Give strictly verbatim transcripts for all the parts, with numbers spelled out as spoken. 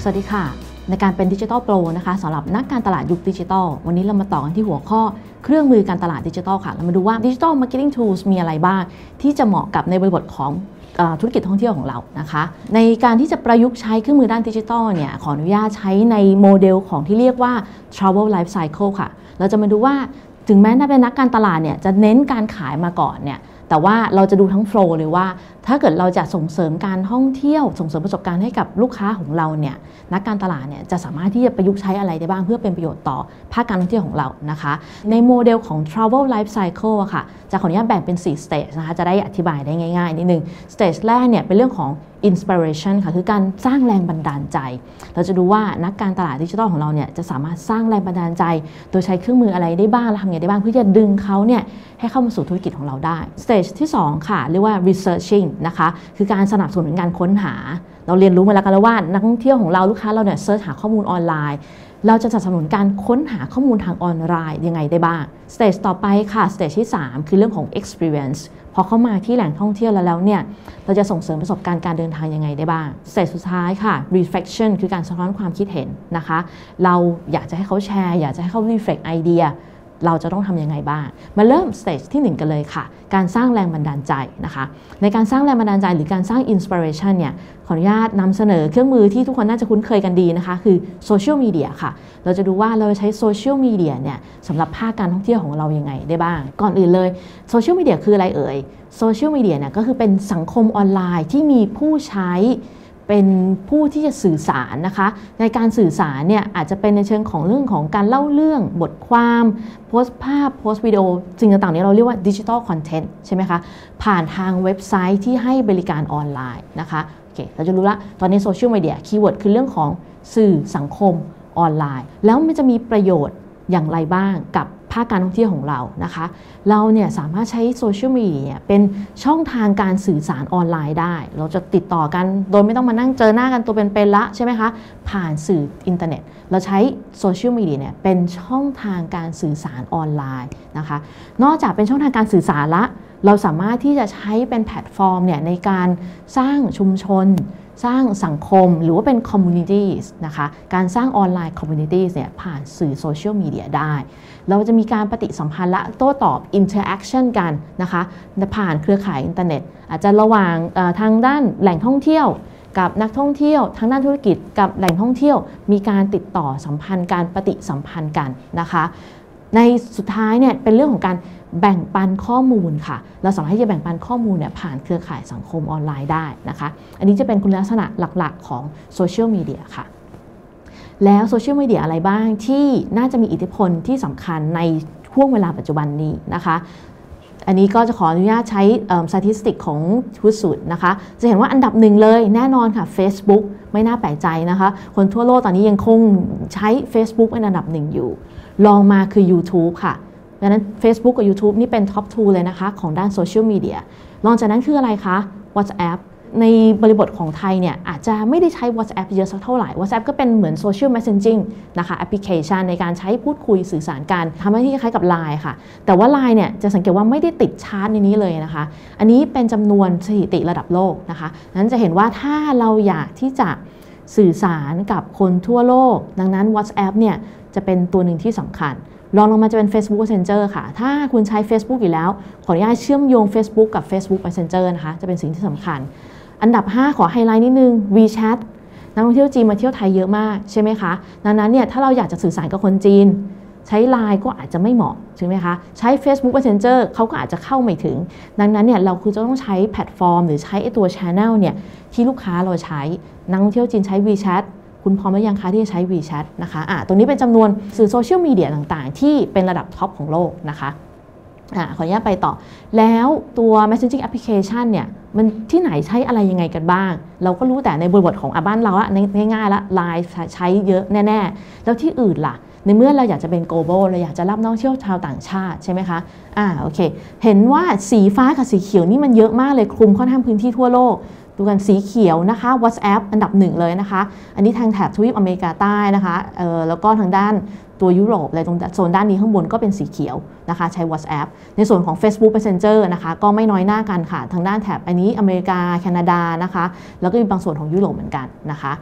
สวัสดีค่ะในการเป็นดิจิทัลโปรนะคะสำหรับนักการตลาดยุคดิจิทัลวันนี้เรามาต่อกันที่หัวข้อเครื่องมือการตลาดดิจิทัลค่ะเรามาดูว่าดิจิทัลมาร์เก็ตติ้งทูลส์มีอะไรบ้างที่จะเหมาะกับในบริบทของธุรกิจท่องเที่ยวของเรานะคะในการที่จะประยุกต์ใช้เครื่องมือด้านดิจิทัลเนี่ยขออนุญาตใช้ในโมเดลของที่เรียกว่า travel life cycle ค่ะเราจะมาดูว่าถึงแม้ถ้าเป็นนักการตลาดเนี่ยจะเน้นการขายมาก่อนเนี่ยแต่ว่าเราจะดูทั้งโฟลว์เลยว่าถ้าเกิดเราจะส่งเสริมการท่องเที่ยวส่งเสริมประสบการณ์ให้กับลูกค้าของเราเนี่ยนักการตลาดเนี่ยจะสามารถที่จะประยุกต์ใช้อะไรได้บ้างเพื่อเป็นประโยชน์ต่อภาคการท่องเที่ยวของเรานะคะในโมเดลของ travel life cycle อะค่ะจะขออนุญาตแบ่งเป็นสี่ stage นะคะจะได้อธิบายได้ง่ายๆนิดนึง stage แรกเนี่ยเป็นเรื่องของ inspiration ค่ะคือการสร้างแรงบันดาลใจเราจะดูว่านักการตลาดดิจิทัลของเราเนี่ยจะสามารถสร้างแรงบันดาลใจโดยใช้เครื่องมืออะไรได้บ้างและทำยังไงได้บ้างเพื่อจะดึงเขาเนี่ยให้เข้ามาสู่ธุรกิจของเราได้ stage ที่สองค่ะเรียกว่า researching นะคะคือการสนับสนุนการค้นหาเราเรียนรู้มาแล้วกันแล้วว่านักท่องเที่ยวของเราลูกค้าเราเนี่ยเสิร์ชหาข้อมูลออนไลน์เราจะสนับสนุนการค้นหาข้อมูลทางออนไลน์ยังไงได้บ้าง stage ต่อไปค่ะ stage ที่สามคือเรื่องของ experience พอเข้ามาที่แหล่งท่องเที่ยวแล้วแล้วเนี่ยเราจะส่งเสริมประสบการณ์การเดินทางยังไงได้บ้าง stage สุดท้ายค่ะ reflection คือการสะท้อนความคิดเห็นนะคะเราอยากจะให้เขาแชร์อยากจะให้เขา reflect ไอเดียเราจะต้องทำยังไงบ้างมาเริ่มสเตจที่หนึ่งกันเลยค่ะการสร้างแรงบันดาลใจนะคะในการสร้างแรงบันดาลใจหรือการสร้างอินสปิเรชันเนี่ยขออนุญาตนำเสนอเครื่องมือที่ทุกคนน่าจะคุ้นเคยกันดีนะคะคือโซเชียลมีเดียค่ะเราจะดูว่าเราใช้โซเชียลมีเดียเนี่ยสำหรับภาคการท่องเที่ยวของเรายังไงได้บ้างก่อนอื่นเลยโซเชียลมีเดียคืออะไรเอ่ยโซเชียลมีเดียเนี่ยก็คือเป็นสังคมออนไลน์ที่มีผู้ใช้เป็นผู้ที่จะสื่อสารนะคะในการสื่อสารเนี่ยอาจจะเป็นในเชิงของเรื่องของการเล่าเรื่องบทความโพสต์ภาพโพสต์วิดีโอสิ่งต่างๆนี้เราเรียกว่าดิจิทัลคอนเทนต์ใช่ไหมคะผ่านทางเว็บไซต์ที่ให้บริการออนไลน์นะคะโอเคเราจะรู้ละตอนนี้โซเชียลมีเดียคีย์เวิร์ดคือเรื่องของสื่อสังคมออนไลน์แล้วมันจะมีประโยชน์อย่างไรบ้างกับภาคการท่องเที่ยวของเรานะคะเราเนี่ยสามารถใช้โซเชียลมีเดียเป็นช่องทางการสื่อสารออนไลน์ได้เราจะติดต่อกันโดยไม่ต้องมานั่งเจอหน้ากันตัวเป็นๆละใช่ไหมคะผ่านสื่ออินเทอร์เน็ตเราใช้โซเชียลมีเดียเนี่ยเป็นช่องทางการสื่อสารออนไลน์นะคะนอกจากเป็นช่องทางการสื่อสารละเราสามารถที่จะใช้เป็นแพลตฟอร์มเนี่ยในการสร้างชุมชนสร้างสังคมหรือว่าเป็นคอมมูนิตี้นะคะการสร้างออนไลน์คอมมูนิตี้เนี่ยผ่านสื่อโซเชียลมีเดียได้เราจะมีการปฏิสัมพันธ์และโต้ตอบอินเทอร์แอคชั่นกันนะคะผ่านเครือข่ายอินเทอร์เน็ตอาจจะระหว่างทางด้านแหล่งท่องเที่ยวกับนักท่องเที่ยวทางด้านธุรกิจกับแหล่งท่องเที่ยวมีการติดต่อสัมพันธ์การปฏิสัมพันธ์กันนะคะในสุดท้ายเนี่ยเป็นเรื่องของการแบ่งปันข้อมูลค่ะเราสามารถที่จะแบ่งปันข้อมูลเนี่ยผ่านเครือข่ายสังคมออนไลน์ได้นะคะอันนี้จะเป็นคุณลักษณะหลักๆของโซเชียลมีเดียค่ะแล้วโซเชียลมีเดียอะไรบ้างที่น่าจะมีอิทธิพลที่สำคัญในช่วงเวลาปัจจุบันนี้นะคะอันนี้ก็จะขออนุญาตใช้สถิติของทุสุดนะคะจะเห็นว่าอันดับหนึ่งเลยแน่นอนค่ะ Facebook ไม่น่าแปลกใจนะคะคนทั่วโลกตอนนี้ยังคงใช้ Facebook เป็นอันดับหนึ่งอยู่รองมาคือ YouTube ค่ะดังนั้น Facebook กับ YouTube นี่เป็นท็อปทูเลยนะคะของด้านโซเชียลมีเดียรองจากนั้นคืออะไรคะ WhatsApp ในบริบทของไทยเนี่ยอาจจะไม่ได้ใช้ WhatsApp เยอะสักเท่าไหร่ WhatsApp ก็เป็นเหมือน Social Messaging นะคะแอปพลิเคชันในการใช้พูดคุยสื่อสารกันทำหน้าที่คล้ายกับ ไลน์ ค่ะแต่ว่า ไลน์ เนี่ยจะสังเกตว่าไม่ได้ติดชาร์ตในนี้เลยนะคะอันนี้เป็นจำนวนสถิติระดับโลกนะคะนั้นจะเห็นว่าถ้าเราอยากที่จะสื่อสารกับคนทั่วโลกดังนั้น WhatsApp เนี่ยจะเป็นตัวหนึ่งที่สำคัญลองลงมาจะเป็น Facebook Messenger ค่ะถ้าคุณใช้ Facebook อยู่แล้วขออนุญาตเชื่อมโยง Facebook กับ Facebook Messenger นะคะจะเป็นสิ่งที่สำคัญอันดับห้าขอไฮไลท์นิดนึง WeChat นักท่องเที่ยวจีนมาเที่ยวไทยเยอะมากใช่ไหมคะดังนั้นเนี่ยถ้าเราอยากจะสื่อสารกับคนจีนใช้ ไลน์ ก็อาจจะไม่เหมาะใช่ไหมคะใช้ Facebook Messenger เขาก็อาจจะเข้าไม่ถึงดังนั้นเนี่ยเราคือจะต้องใช้แพลตฟอร์มหรือใช้ไอตัว Channel เนี่ยที่ลูกค้าเราใช้นักท่องเที่ยวจีนใช้ WeChatคุณพร้อมหรือยังคะที่จะใช้ WeChat นะคะอ่ะตรงนี้เป็นจำนวนสื่อโซเชียลมีเดียต่างๆที่เป็นระดับท็อปของโลกนะคะอ่ะขออนุญาตไปต่อแล้วตัว Messaging Application เนี่ยมันที่ไหนใช้อะไรยังไงกันบ้างเราก็รู้แต่ในบริบทของอ่ะบ้านเราอะง่ายๆละ ไลน์ ใช้เยอะแน่ๆแล้วที่อื่นล่ะในเมื่อเราอยากจะเป็น global เราอยากจะรับนักท่องเที่ยวชาวต่างชาติใช่ไหมคะอ่าโอเคเห็นว่าสีฟ้ากับสีเขียวนี่มันเยอะมากเลยคลุมค่อนข้างพื้นที่ทั่วโลกดูกันสีเขียวนะคะ WhatsApp อันดับหนึ่งเลยนะคะอันนี้ทางแถบทวีปอเมริกาใต้นะคะเอ่อแล้วก็ทางด้านตัวยุโรปอะไรตรงโซนด้านนี้ข้างบนก็เป็นสีเขียวนะคะใช้ WhatsApp ในส่วนของ Facebook Messenger นะคะก็ไม่น้อยหน้ากันค่ะทางด้านแถบอันนี้อเมริกาแคนาดานะคะแล้วก็มีบางส่วนของยุโรปเหมือนกันนะคะ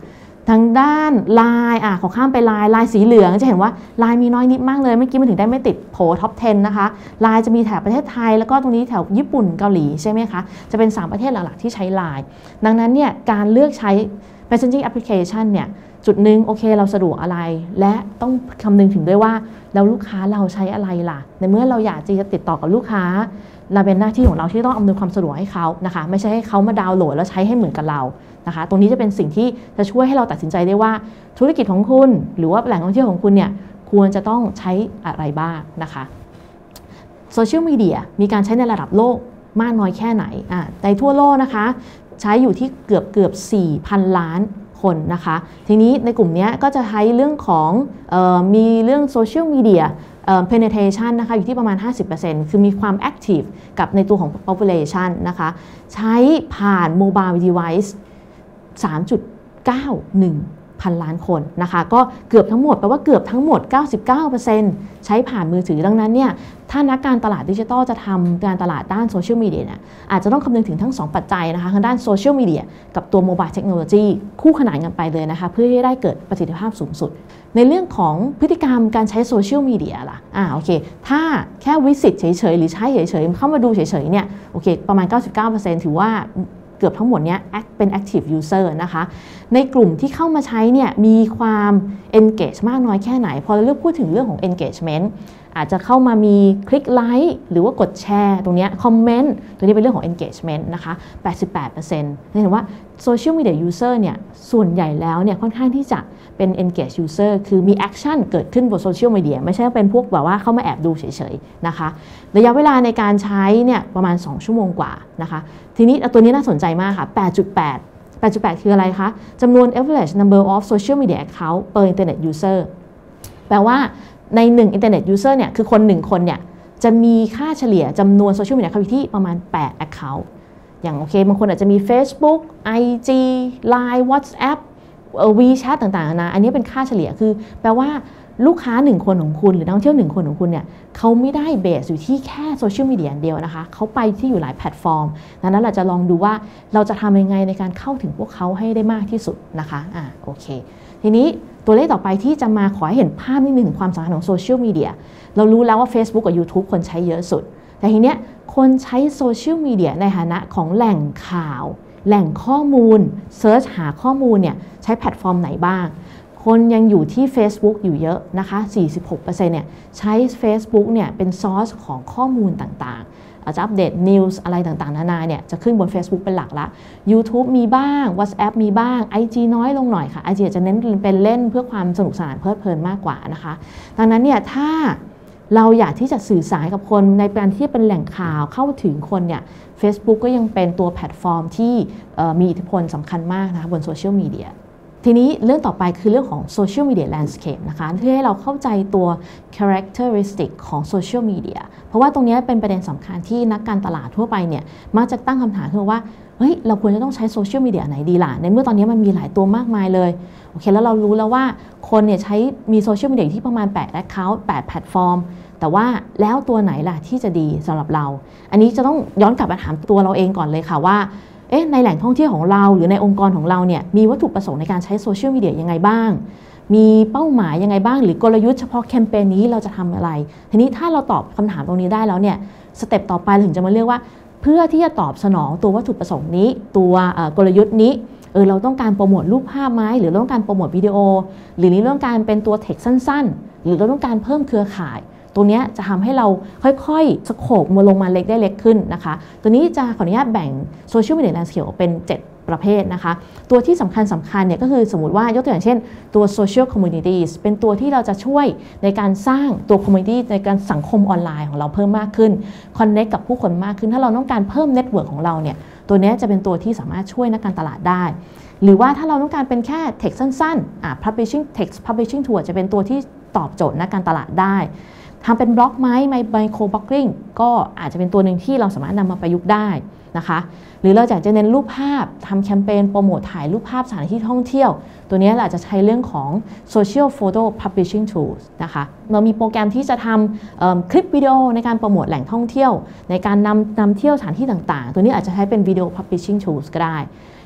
ทางด้านไลน์อ่ะขอข้ามไปไลน์ไลน์สีเหลืองจะเห็นว่าไลน์มีน้อยนิดมากเลยเมื่อกี้มันถึงได้ไม่ติดโผล่ท็อปสิบนะคะไลน์จะมีแถบประเทศไทยแล้วก็ตรงนี้แถวญี่ปุ่นเกาหลีใช่ไหมคะจะเป็นสามประเทศหลักๆที่ใช้ไลน์ดังนั้นเนี่ยการเลือกใช้ messaging application เนี่ยจุดหนึ่งโอเคเราสะดวกอะไรและต้องคำนึงถึงด้วยว่าแล้วลูกค้าเราใช้อะไรล่ะในเมื่อเราอยากจะติดต่อกับลูกค้าเราเป็นหน้าที่ของเราที่ต้องอำนวยความสะดวกให้เขานะคะไม่ใช่ให้เขามาดาวน์โหลดแล้วใช้ให้เหมือนกับเรานะคะตรงนี้จะเป็นสิ่งที่จะช่วยให้เราตัดสินใจได้ว่าธุรกิจของคุณหรือว่าแหล่งท่องเที่ยวของคุณเนี่ยควรจะต้องใช้อะไรบ้างนะคะโซเชียลมีเดียมีการใช้ในระดับโลกมากน้อยแค่ไหนอ่ะในทั่วโลกนะคะใช้อยู่ที่เกือบเกือบ สี่พัน ล้านคนนะคะทีนี้ในกลุ่มนี้ก็จะใช้เรื่องของเอ่อมีเรื่องโซเชียลมีเดียpenetration นะคะอยู่ที่ประมาณ ห้าสิบเปอร์เซ็นต์ คือมีความ active กับในตัวของ population นะคะใช้ผ่าน mobile device สามจุดเก้าหนึ่ง พันล้านคนนะคะก็เกือบทั้งหมดแปลว่าเกือบทั้งหมด เก้าสิบเก้าเปอร์เซ็นต์ ใช้ผ่านมือถือดังนั้นเนี่ยถ้านักการตลาดดิจิทัลจะทำการตลาดด้านโซเชียลมีเดียเนี่ยอาจจะต้องคำนึงถึงทั้งสองปัจจัยนะคะทางด้านโซเชียลมีเดียกับตัวโมบายเทคโนโลยีคู่ขนานกันไปเลยนะคะเพื่อให้ได้เกิดประสิทธิภาพสูงสุดในเรื่องของพฤติกรรมการใช้โซเชียลมีเดียล่ะอ่าโอเคถ้าแค่วิสิตเฉยๆหรือใช้เฉยๆเข้ามาดูเฉยๆเนี่ยโอเคประมาณ เก้าสิบเก้าเปอร์เซ็นต์ ถือว่าเกือบทั้งหมดเนี้ยเป็น active user นะคะในกลุ่มที่เข้ามาใช้เนี่ยมีความ engage มากน้อยแค่ไหนพอเราเลือกพูดถึงเรื่องของ engagement อาจจะเข้ามามีคลิกไลค์หรือว่ากดแชร์ตรงนี้คอมเมนต์ตรงนี้เป็นเรื่องของ engagement นะคะ แปดสิบแปดเปอร์เซ็นต์ เห็นว่า social media user เนี่ยส่วนใหญ่แล้วเนี่ยค่อนข้างที่จะเป็น engage user คือมี action เกิดขึ้นบน social media ไม่ใช่เป็นพวกแบบว่าเข้ามาแอบดูเฉยๆนะคะระยะเวลาในการใช้เนี่ยประมาณสองชั่วโมงกว่านะคะทีนี้ตัวนี้น่าสนใจมากค่ะ แปดจุดแปด แปดจุดแปด คืออะไรคะจำนวน average number of social media account per internet user แปลว่าในหนึ่ง internet user เนี่ยคือคนหนึ่งคนเนี่ยจะมีค่าเฉลี่ยจำนวน social media account อยู่ที่ประมาณแปด account อย่างโอเคบางคนอาจจะมี Facebook ไอ จี ไลน์ WhatsApp WeChat ต่างๆนะอันนี้เป็นค่าเฉลี่ยคือแปลว่าลูกค้าหนึ่งคนของคุณหรือนักท่องเที่ยวหนึ่งคนของคุณเนี่ยเขาไม่ได้เบสอยู่ที่แค่โซเชียลมีเดียเดียวนะคะเขาไปที่อยู่หลายแพลตฟอร์มดังนั้นเราจะลองดูว่าเราจะทำยังไงในการเข้าถึงพวกเขาให้ได้มากที่สุดนะคะอ่าโอเคทีนี้ตัวเลขต่อไปที่จะมาขอให้เห็นภาพนิดหนึ่งความสำคัญของโซเชียลมีเดียเรารู้แล้วว่า Facebook กับ YouTube คนใช้เยอะสุดแต่ทีเนี้ยคนใช้โซเชียลมีเดียในฐานะของแหล่งข่าวแหล่งข้อมูลเซิร์ชหาข้อมูลเนี่ยใช้แพลตฟอร์มไหนบ้างคนยังอยู่ที่ Facebook อยู่เยอะนะคะ สี่สิบหกเปอร์เซ็นต์ เนี่ยใช้ Facebook เนี่ยเป็นซอร์สของข้อมูลต่างๆอาจจะอัปเดตนิวส์อะไรต่างๆนานาเนี่ยจะขึ้นบน Facebook เป็นหลักละ YouTube มีบ้าง WhatsApp มีบ้าง ไอ จี น้อยลงหน่อยค่ะ ไอ จี จะเน้นเป็นเล่นเพื่อความสนุกสนานเพลิดเพลินมากกว่านะคะดังนั้นเนี่ยถ้าเราอยากที่จะสื่อสารกับคนในการที่เป็นแหล่งข่าวเข้าถึงคนเนี่ย Facebook ก็ยังเป็นตัวแพลตฟอร์มที่มีอิทธิพลสำคัญมากนะคะบนโซเชียลมีเดียทีนี้เรื่องต่อไปคือเรื่องของ Social Media Landscape นะคะเพื่อให้เราเข้าใจตัว characteristic ของ Social Media เพราะว่าตรงนี้เป็นประเด็นสำคัญที่นักการตลาดทั่วไปเนี่ยมักจะตั้งคำถามคือว่าเฮ้ยเราควรจะต้องใช้โซเชียลมีเดียไหนดีล่ะในเมื่อตอนนี้มันมีหลายตัวมากมายเลยโอเคแล้วเรารู้แล้วว่าคนเนี่ยใช้มีโซเชียลมีเดียที่ประมาณแปด account แปดแพลตฟอร์มแต่ว่าแล้วตัวไหนล่ะที่จะดีสำหรับเราอันนี้จะต้องย้อนกลับมาถามตัวเราเองก่อนเลยค่ะว่าเอ๊ะในแหล่งท่องเที่ยวของเราหรือในองค์กรของเราเนี่ยมีวัตถุประสงค์ในการใช้โซเชียลมีเดียยังไงบ้างมีเป้าหมายยังไงบ้างหรือกลยุทธ์เฉพาะแคมเปญนี้เราจะทำอะไรทีนี้ถ้าเราตอบคำถามตรงนี้ได้แล้วเนี่ยสเต็ปต่อไปถึงจะมาเรียกว่าเพื่อที่จะตอบสนองตัววัตถุประสงค์นี้ตัวกลยุทธ์นี้เออเราต้องการโปรโมทรูปภาพไหมหรือเราต้องการโปรโมทวิดีโอหรือเราต้องการเป็นตัวเทคสั้นๆหรือเราต้องการเพิ่มเครือข่ายตัวนี้จะทำให้เราค่อยๆสโคปมาลงมาเล็กได้เล็กขึ้นนะคะตัวนี้จะขออนุญาตแบ่งโซเชียลมีเดียแลนด์สเคปเป็นเจ็ดประเภทนะคะตัวที่สำคัญสำคัญเนี่ยก็คือสมมติว่ายกตัวอย่างเช่นตัว social communities เป็นตัวที่เราจะช่วยในการสร้างตัว community ในการสังคมออนไลน์ของเราเพิ่มมากขึ้น connect กับผู้คนมากขึ้นถ้าเราต้องการเพิ่ม network ของเราเนี่ยตัวนี้จะเป็นตัวที่สามารถช่วยนักการตลาดได้หรือว่าถ้าเราต้องการเป็นแค่ text สั้นๆอ่ะ publishing text publishing tool จะเป็นตัวที่ตอบโจทย์นักการตลาดได้ทำเป็นบล็อกไหมไมโครบล็อกกิ้งก็อาจจะเป็นตัวหนึ่งที่เราสามารถนำมาประยุกต์ได้นะคะหรือเราอยากจะเน้นรูปภาพทำแคมเปญโปรโมทถ่ายรูปภาพสถานที่ท่องเที่ยวตัวนี้เราอาจจะใช้เรื่องของ Social Photo Publishing Tools นะคะเรามีโปรแกรมที่จะทำคลิปวิดีโอในการโปรโมทแหล่งท่องเที่ยวในการนำนำเที่ยวสถานที่ต่างๆตัวนี้อาจจะใช้เป็น Video Publishing Tools ก็ได้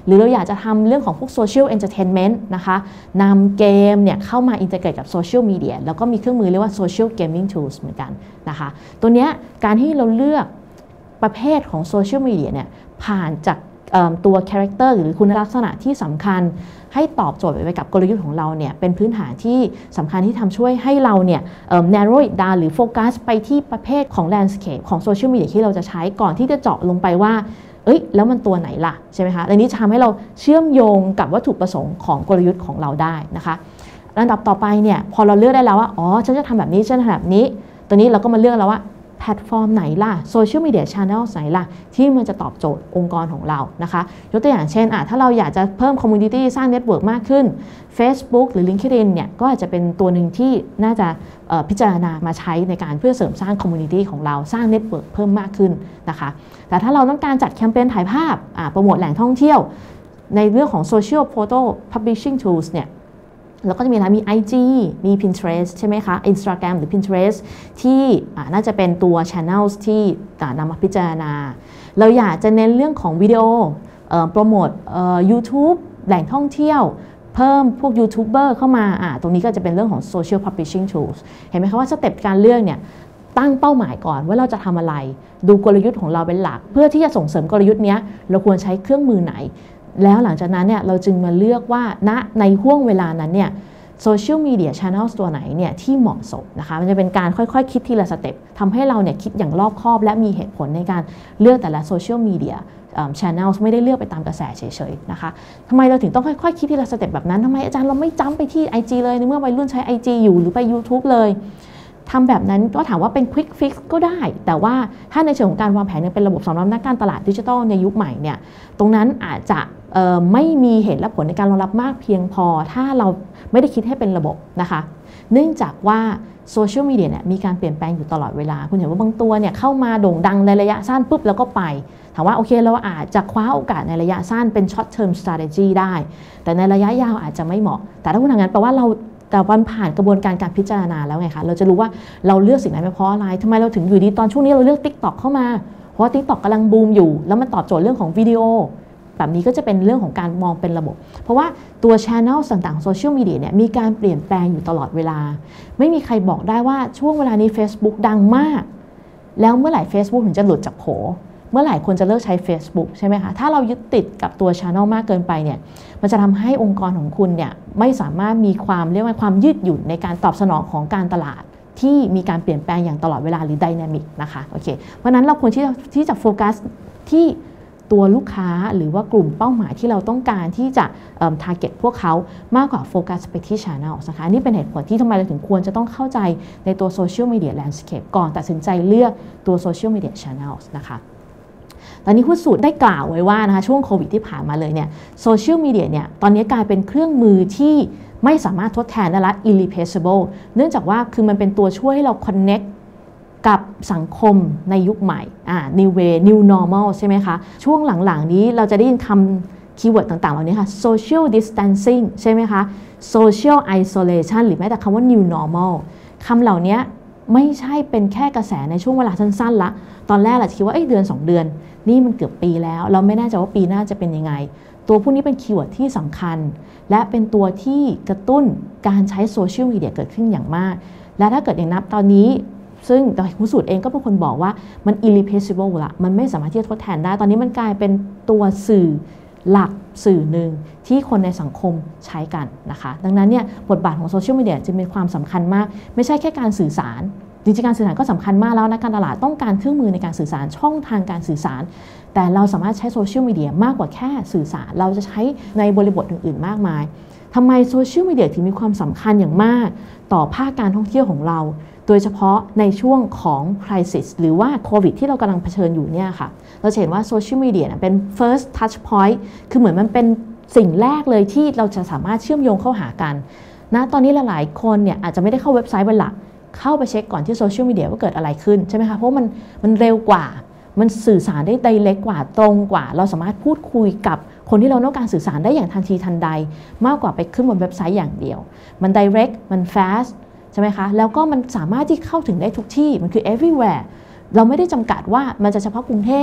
หรือเราอยากจะทำเรื่องของพวก social entertainment นะคะนำเกมเนี่ยเข้ามาอินเทอร์เกรตกับ social media แล้วก็มีเครื่องมือเรียกว่า social gaming tools เหมือนกันนะคะตัวเนี้ยการที่เราเลือกประเภทของ social media เนี่ยผ่านจากตัว character หรือคุณลักษณะที่สำคัญให้ตอบโจทย์ไปกับกลยุทธ์ของเราเนี่ยเป็นพื้นฐานที่สำคัญที่ทำช่วยให้เราเนี่ย narrow it down หรือโฟกัสไปที่ประเภทของ landscape ของ social media ที่เราจะใช้ก่อนที่จะเจาะลงไปว่าเอ้ยแล้วมันตัวไหนล่ะใช่ไหมคะอันนี้จะทำให้เราเชื่อมโยงกับวัตถุประสงค์ของกลยุทธ์ของเราได้นะคะลำดับต่อไปเนี่ยพอเราเลือกได้แล้วว่าอ๋อฉันจะทำแบบนี้ฉันทำแบบนี้ตัวนี้เราก็มาเลือกแล้วว่าแพลตฟอร์มไหนล่ะโซเชียลมีเดียชานอลไหนล่ะที่มันจะตอบโจทย์องค์กรของเรานะคะยกตัวอย่างเช่นอ่ะถ้าเราอยากจะเพิ่มคอมมูนิตี้สร้างเน็ตเวิร์กมากขึ้น Facebook หรือ LinkedIn เนี่ยก็อาจจะเป็นตัวหนึ่งที่น่าจะพิจารณามาใช้ในการเพื่อเสริมสร้างคอมมูนิตี้ของเราสร้างเน็ตเวิร์กเพิ่มมากขึ้นนะคะแต่ถ้าเราต้องการจัดแคมเปญถ่ายภาพโปรโมทแหล่งท่องเที่ยวในเรื่องของ Social Photo Publishing Tools เนี่ยแล้วก็จะมีอะไรมี ไอ จี มี Pinterest ใช่ไหมคะ Instagram หรือ Pinterest ที่น่าจะเป็นตัว Channels ที่นำมาพิจารณาเราอยากจะเน้นเรื่องของวิดีโอโปรโมท YouTube แหล่งท่องเที่ยวเพิ่มพวกยูทูบเบอร์เข้ามาอ่าตรงนี้ก็จะเป็นเรื่องของ Social Publishing Tools เห็นไหมคะว่าสเต็ปการเลือกเนี่ยตั้งเป้าหมายก่อนว่าเราจะทำอะไรดูกลยุทธ์ของเราเป็นหลักเพื่อที่จะส่งเสริมกลยุทธ์นี้เราควรใช้เครื่องมือไหนแล้วหลังจากนั้นเนี่ยเราจึงมาเลือกว่าณในห่วงเวลานั้นเนี่ยโซเชียลมีเดียชานอลตัวไหนเนี่ยที่เหมาะสมนะคะมันจะเป็นการค่อยๆ ค, คิดทีละสเต็ปทำให้เราเนี่ยคิดอย่างรอบคอบและมีเหตุผลในการเลือกแต่ละโซเชียลมีเดียชานอลไม่ได้เลือกไปตามกระแสเฉยๆนะคะทำไมเราถึงต้องค่อยๆ คิดทีละสเต็ปแบบนั้นทำไมอาจารย์เราไม่จ้ำไปที่ ไอ จี เลยในเมื่อวัยรุ่นใช้ ไอ จี อยู่หรือไป YouTube เลยทำแบบนั้นก็ถามว่าเป็น quick fix ก็ได้แต่ว่าถ้าในเชิงของการวางแผนเป็นระบบสำหรับนักการตลาดดิจิทัลในยุคใหม่เนี่ยตรงนั้นอาจจะไม่มีเหตุและผลในการรองรับมากเพียงพอถ้าเราไม่ได้คิดให้เป็นระบบนะคะเนื่องจากว่าโซเชียลมีเดียเนี่ยมีการเปลี่ยนแปลงอยู่ตลอดเวลาคุณเห็นว่าบางตัวเนี่ยเข้ามาโด่งดังในระยะสั้นปุ๊บแล้วก็ไปถามว่าโอเคเราอาจจะคว้าโอกาสในระยะสั้นเป็น short term strategy ได้แต่ในระยะยาวอาจจะไม่เหมาะแต่ถ้าคุณทำงานแปลว่าเราแต่วันผ่านกระบวนการการพิจารณาแล้วไงคะเราจะรู้ว่าเราเลือกสิ่งไหนไปเพราะอะไรทำไมเราถึงอยู่ดีตอนช่วงนี้เราเลือก TikTok เข้ามาเพราะว่า TikTok กำลังบูมอยู่แล้วมันตอบโจทย์เรื่องของวิดีโอแบบนี้ก็จะเป็นเรื่องของการมองเป็นระบบเพราะว่าตัว channel ต่างๆโซเชียลมีเดียเนี่ยมีการเปลี่ยนแปลงอยู่ตลอดเวลาไม่มีใครบอกได้ว่าช่วงเวลานี้ Facebook ดังมากแล้วเมื่อไหร่ Facebook ถึงจะหลุดจากโผเมื่อไหร่ควรจะเลิกใช้ Facebook ใช่ไหมคะถ้าเรายึดติดกับตัว channel มากเกินไปเนี่ยมันจะทำให้องค์กรของคุณเนี่ยไม่สามารถมีความเรียกว่าความยืดหยุ่นในการตอบสนองของการตลาดที่มีการเปลี่ยนแปลงอย่างตลอดเวลาหรือ dynamic นะคะโอเคเพราะนั้นเราควรที่จะที่จะโฟกัสที่ตัวลูกค้าหรือว่ากลุ่มเป้าหมายที่เราต้องการที่จะ target พวกเขามากกว่าโฟกัสไปที่ channel นะคะนี่เป็นเหตุผลที่ทำไมเราถึงควรจะต้องเข้าใจในตัว social media landscape ก่อนตัดสินใจเลือกตัว social media channels นะคะตอนนี้หุ้นส่วนได้กล่าวไว้ว่านะคะช่วงโควิดที่ผ่านมาเลยเนี่ยโซเชียลมีเดียเนี่ยตอนนี้กลายเป็นเครื่องมือที่ไม่สามารถทดแทนได้ละ irreplaceable เนื่องจากว่าคือมันเป็นตัวช่วยให้เรา connect กับสังคมในยุคใหม่อ่า new way new normal ใช่ไหมคะช่วงหลังๆนี้เราจะได้ยินคำคีย์เวิร์ดต่างๆเหล่านี้ค่ะ social distancing ใช่ไหมคะ social isolation หรือแม้แต่คำว่า new normal คำเหล่านี้ไม่ใช่เป็นแค่กระแสในช่วงเวลาสั้นๆละตอนแรกเราคิดว่าเอ้ยเดือนสองเดือนนี่มันเกือบปีแล้วเราไม่แน่ใจว่าปีหน้าจะเป็นยังไงตัวพวกนี้เป็นคีย์เวิร์ดที่สำคัญและเป็นตัวที่กระตุ้นการใช้โซเชียลมีเดียเกิดขึ้นอย่างมากและถ้าเกิดอย่างนับตอนนี้ซึ่งแต่คุณสูตรเองก็เป็นคนบอกว่ามัน irreplaceable ละมันไม่สามารถที่จะทดแทนได้ตอนนี้มันกลายเป็นตัวสื่อหลักสื่อหนึ่งที่คนในสังคมใช้กันนะคะดังนั้นเนี่ยบทบาทของโซเชียลมีเดียจึงมีความสำคัญมากไม่ใช่แค่การสื่อสารจริงๆการสื่อสารก็สำคัญมากแล้วนะการตลาดต้องการเครื่องมือในการสื่อสารช่องทางการสื่อสารแต่เราสามารถใช้โซเชียลมีเดียมากกว่าแค่สื่อสารเราจะใช้ในบริบทอื่นๆมากมายทำไมโซเชียลมีเดียถึงมีความสำคัญอย่างมากต่อภาคการท่องเที่ยวของเราโดยเฉพาะในช่วงของ crisis หรือว่าโควิดที่เรากำลังเผชิญอยู่เนี่ยค่ะเราเห็นว่าโซเชียลมีเดียเป็น first touch point คือเหมือนมันเป็นสิ่งแรกเลยที่เราจะสามารถเชื่อมโยงเข้าหากันนะตอนนี้หลายๆคนเนี่ยอาจจะไม่ได้เข้าเว็บไซต์เป็นหลักเข้าไปเช็คก่อนที่โซเชียลมีเดียว่าเกิดอะไรขึ้นใช่ไหมคะเพราะมันมันเร็วกว่ามันสื่อสารได้ไดเรกกว่าตรงกว่าเราสามารถพูดคุยกับคนที่เราต้องการสื่อสารได้อย่างทันทีทันใดมากกว่าไปขึ้นบนเว็บไซต์อย่างเดียวมันไดเรกมัน fast ใช่ไหมคะแล้วก็มันสามารถที่เข้าถึงได้ทุกที่มันคือ everywhere เราไม่ได้จำกัดว่ามันจะเฉพาะกรุงเทพ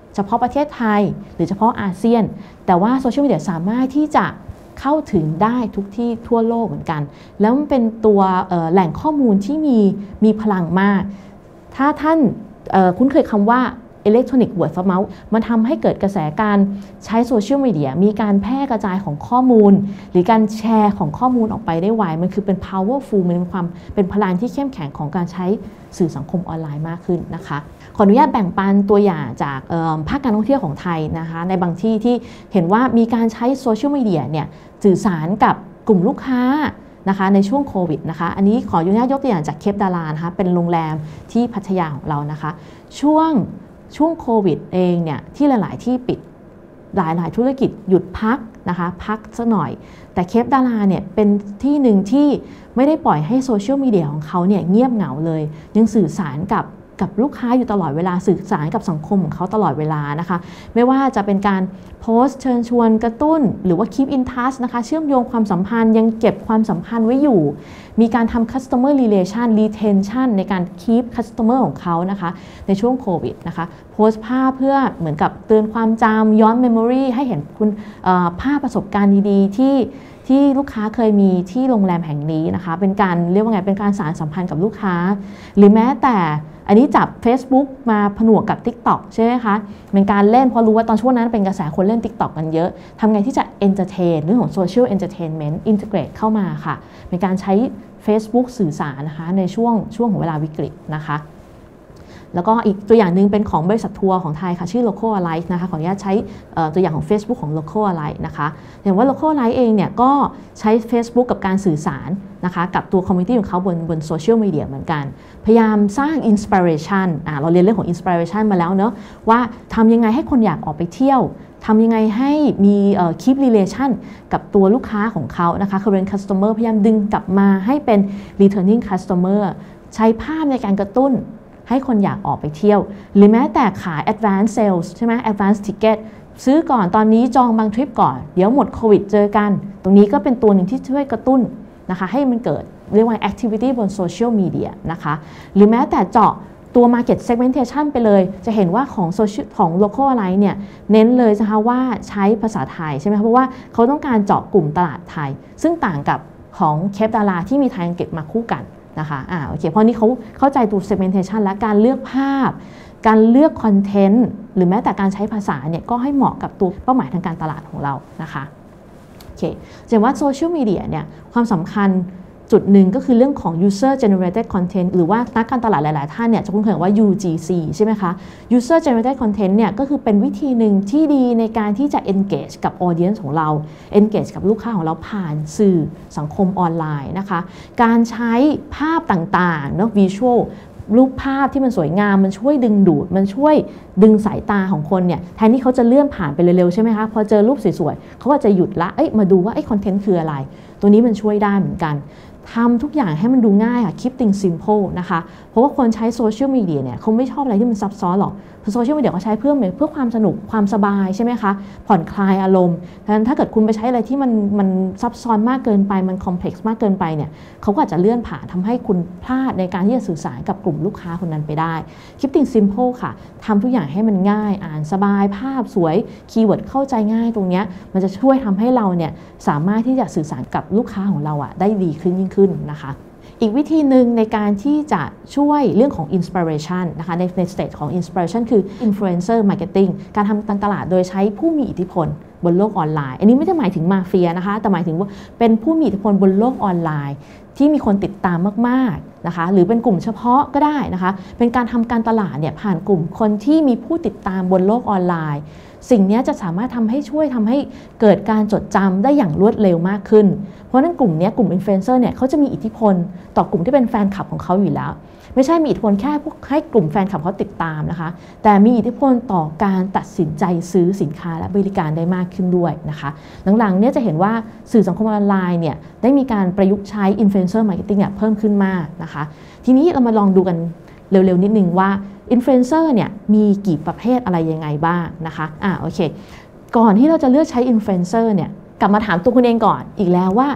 เฉพาะประเทศไทยหรือเฉพาะอาเซียนแต่ว่าโซเชียลมีเดียสามารถที่จะเข้าถึงได้ทุกที่ทั่วโลกเหมือนกันแล้วมันเป็นตัวแหล่งข้อมูลที่มีมีพลังมากถ้าท่านคุ้นเคยคำว่าElectronic Word of Mouth มันทำให้เกิดกระแสการใช้โซเชียลมีเดียมีการแพร่กระจายของข้อมูลหรือการแชร์ของข้อมูลออกไปได้ไวมันคือเป็น powerful มันเป็นความเป็นพลังที่เข้มแข็งของการใช้สื่อสังคมออนไลน์มากขึ้นนะคะขออนุญาตแบ่งปันตัวอย่างจากภาคการท่องเที่ยวของไทยนะคะในบางที่ที่เห็นว่ามีการใช้โซเชียลมีเดียเนี่ยสื่อสารกับกลุ่มลูกค้านะคะในช่วงโควิดนะคะอันนี้ขออนุญาตยกตัวอย่างจากเคปดารานะคะเป็นโรงแรมที่พัทยาของเรานะคะช่วงช่วงโควิดเองเนี่ยที่หลายๆที่ปิดหลายๆธุรกิจหยุดพักนะคะพักสักหน่อยแต่เคปดาราเนี่ยเป็นที่หนึ่งที่ไม่ได้ปล่อยให้โซเชียลมีเดียของเขาเนี่ยเงียบเหงาเลยยังสื่อสารกับกับลูกค้าอยู่ตลอดเวลาสื่อสารกับสังคมของเขาตลอดเวลานะคะไม่ว่าจะเป็นการโพสต์เชิญชวนกระตุ้นหรือว่า keep in touch นะคะเชื่อมโยงความสัมพันธ์ยังเก็บความสัมพันธ์ไว้อยู่มีการทำ customer relation retention ในการ keep customer ของเขานะคะในช่วงโควิดนะคะโพสต์ภาพเพื่อเหมือนกับเตือนความจำย้อน memory ให้เห็นคุณภาพประสบการณ์ดีๆที่ที่ลูกค้าเคยมีที่โรงแรมแห่งนี้นะคะเป็นการเรียกว่าไงเป็นการสานสัมพันธ์กับลูกค้าหรือแม้แต่อันนี้จับ Facebook มาผนวกกับ TikTok ใช่ไหมคะเป็นการเล่นเพราะรู้ว่าตอนช่วงนั้นเป็นกระแสคนเล่น TikTok กันเยอะทำไงที่จะ entertain เรื่องของ social entertainment integrate เข้ามาค่ะเป็นการใช้ Facebook สื่อสารนะคะในช่วงช่วงของเวลาวิกฤตนะคะแล้วก็อีกตัวอย่างหนึ่งเป็นของบริษัททัวร์ของไทยค่ะชื่อ Local Alive นะคะขออนุญาตใช้ตัวอย่างของ Facebook ของ Local Alive นะคะเห็นว่า Local Alive เองเนี่ยก็ใช้ Facebook กับการสื่อสารนะคะกับตัวคอมมูนิตี้ของเขาบนบนโซเชียลมีเดียเหมือนกันพยายามสร้าง inspiration อ่าเราเรียนเรื่องของ inspiration มาแล้วเนอะว่าทำยังไงให้คนอยากออกไปเที่ยวทำยังไงให้มี keep relation กับตัวลูกค้าของเขานะคะ current customer พยายามดึงกลับมาให้เป็น returning customer ใช้ภาพในการกระตุ้นให้คนอยากออกไปเที่ยวหรือแม้แต่ขาย advance sales ใช่ไหม advance ticket ซื้อก่อนตอนนี้จองบางทริปก่อนเดี๋ยวหมดโควิดเจอกันตรงนี้ก็เป็นตัวหนึ่งที่ช่วยกระตุ้นนะคะให้มันเกิดเรียกว่า activity บนโซเชียลมีเดียนะคะหรือแม้แต่เจาะตัว market segmentation ไปเลยจะเห็นว่าของ social ของ local อะไรเนี่ยเน้นเลยนะคะว่าใช้ภาษาไทยใช่ไหมเพราะว่าเขาต้องการเจาะกลุ่มตลาดไทยซึ่งต่างกับของเคปดาราที่มีไทยอังกฤษมาคู่กันนะคะอ่าโอเคเพราะนี้เขาเข้าใจตัว segmentation และการเลือกภาพการเลือกคอนเทนต์หรือแม้แต่การใช้ภาษาเนี่ยก็ให้เหมาะกับตัวเป้าหมายทางการตลาดของเรานะคะโอเคจะเห็นว่าโซเชียลมีเดียเนี่ยความสำคัญจุดหนึ่งก็คือเรื่องของ user generated content หรือว่านักการตลาดหลายๆท่านเนี่ยจะคุ้นเคยว่า ยู จี ซี ใช่ไหมคะ user generated content เนี่ยก็คือเป็นวิธีหนึ่งที่ดีในการที่จะ engage กับ audience ของเรา engage กับลูกค้าของเราผ่านสื่อสังคมออนไลน์นะคะการใช้ภาพต่างๆเนาะ visual รูปภาพที่มันสวยงามมันช่วยดึงดูดมันช่วยดึงสายตาของคนเนี่ยแทนที่เขาจะเลื่อนผ่านไปเร็วๆใช่ไหมคะพอเจอรูปสวยๆเขาก็จะหยุดละเอ้ยมาดูว่าไอ้คอนเทนต์คืออะไรตัวนี้มันช่วยได้เหมือนกันทำทุกอย่างให้มันดูง่ายค่ะ keep things simple นะคะเพราะว่าคนใช้โซเชียลมีเดียเนี่ยเขาไม่ชอบอะไรที่มันซับซ้อนหรอกโซเชียลมีเดียเขาใช้เพื่อเพื่อความสนุกความสบายใช่ไหมคะผ่อนคลายอารมณ์ดังนั้นถ้าเกิดคุณไปใช้อะไรที่มันมันซับซ้อนมากเกินไปมันคอมเพล็กซ์มากเกินไปเนี่ยเขาก็อาจจะเลื่อนผ่านทำให้คุณพลาดในการที่จะสื่อสารกับกลุ่มลูกค้าคนนั้นไปได้ keep things simple ค่ะทำทุกอย่างให้มันง่ายอ่านสบายภาพสวยคีย์เวิร์ดเข้าใจง่ายตรงนี้มันจะช่วยทำให้เราเนี่ยสามารถที่จะสื่อสารกับลูกค้าของเราอะได้ดีขึ้นยิ่งขึ้นนะคะอีกวิธีหนึ่งในการที่จะช่วยเรื่องของ inspiration นะคะในใน stage ของ inspiration คือ influencer marketing การทำการตลาดโดยใช้ผู้มีอิทธิพลบนโลกออนไลน์อันนี้ไม่ได้หมายถึงมาเฟียนะคะแต่หมายถึงว่าเป็นผู้มีอิทธิพลบนโลกออนไลน์ที่มีคนติดตามมากๆนะคะหรือเป็นกลุ่มเฉพาะก็ได้นะคะเป็นการทำการตลาดเนี่ยผ่านกลุ่มคนที่มีผู้ติดตามบนโลกออนไลน์สิ่งนี้จะสามารถทำให้ช่วยทำให้เกิดการจดจำได้อย่างรวดเร็วมากขึ้นเพราะนั้นกลุ่มนี้กลุ่มอินฟลูเอนเซอร์เนี่ยเขาจะมีอิทธิพลต่อกลุ่มที่เป็นแฟนคลับของเขาอยู่แล้วไม่ใช่มีอิทธิพลแค่พวกให้กลุ่มแฟนคลับเขาติดตามนะคะแต่มีอิทธิพลต่อการตัดสินใจซื้อสินค้าและบริการได้มากขึ้นด้วยนะคะหลังๆเนี่ยจะเห็นว่าสื่อสังคมออนไลน์เนี่ยได้มีการประยุกต์ใช้อินฟลูเอนเซอร์มาร์เก็ตติ้งเนี่ยเพิ่มขึ้นมากนะคะทีนี้เรามาลองดูกันเร็วๆนิดนึงว่าอินฟลูเอนเซอร์เนี่ยมีกี่ประเภทอะไรยังไงบ้างนะคะอ่าโอเคก่อนที่เราจะเลือกใช้อินฟลูเอนเซอร์เนี่ยกลับมาถามตัวคุณเองก่อนอีกแล้วว่า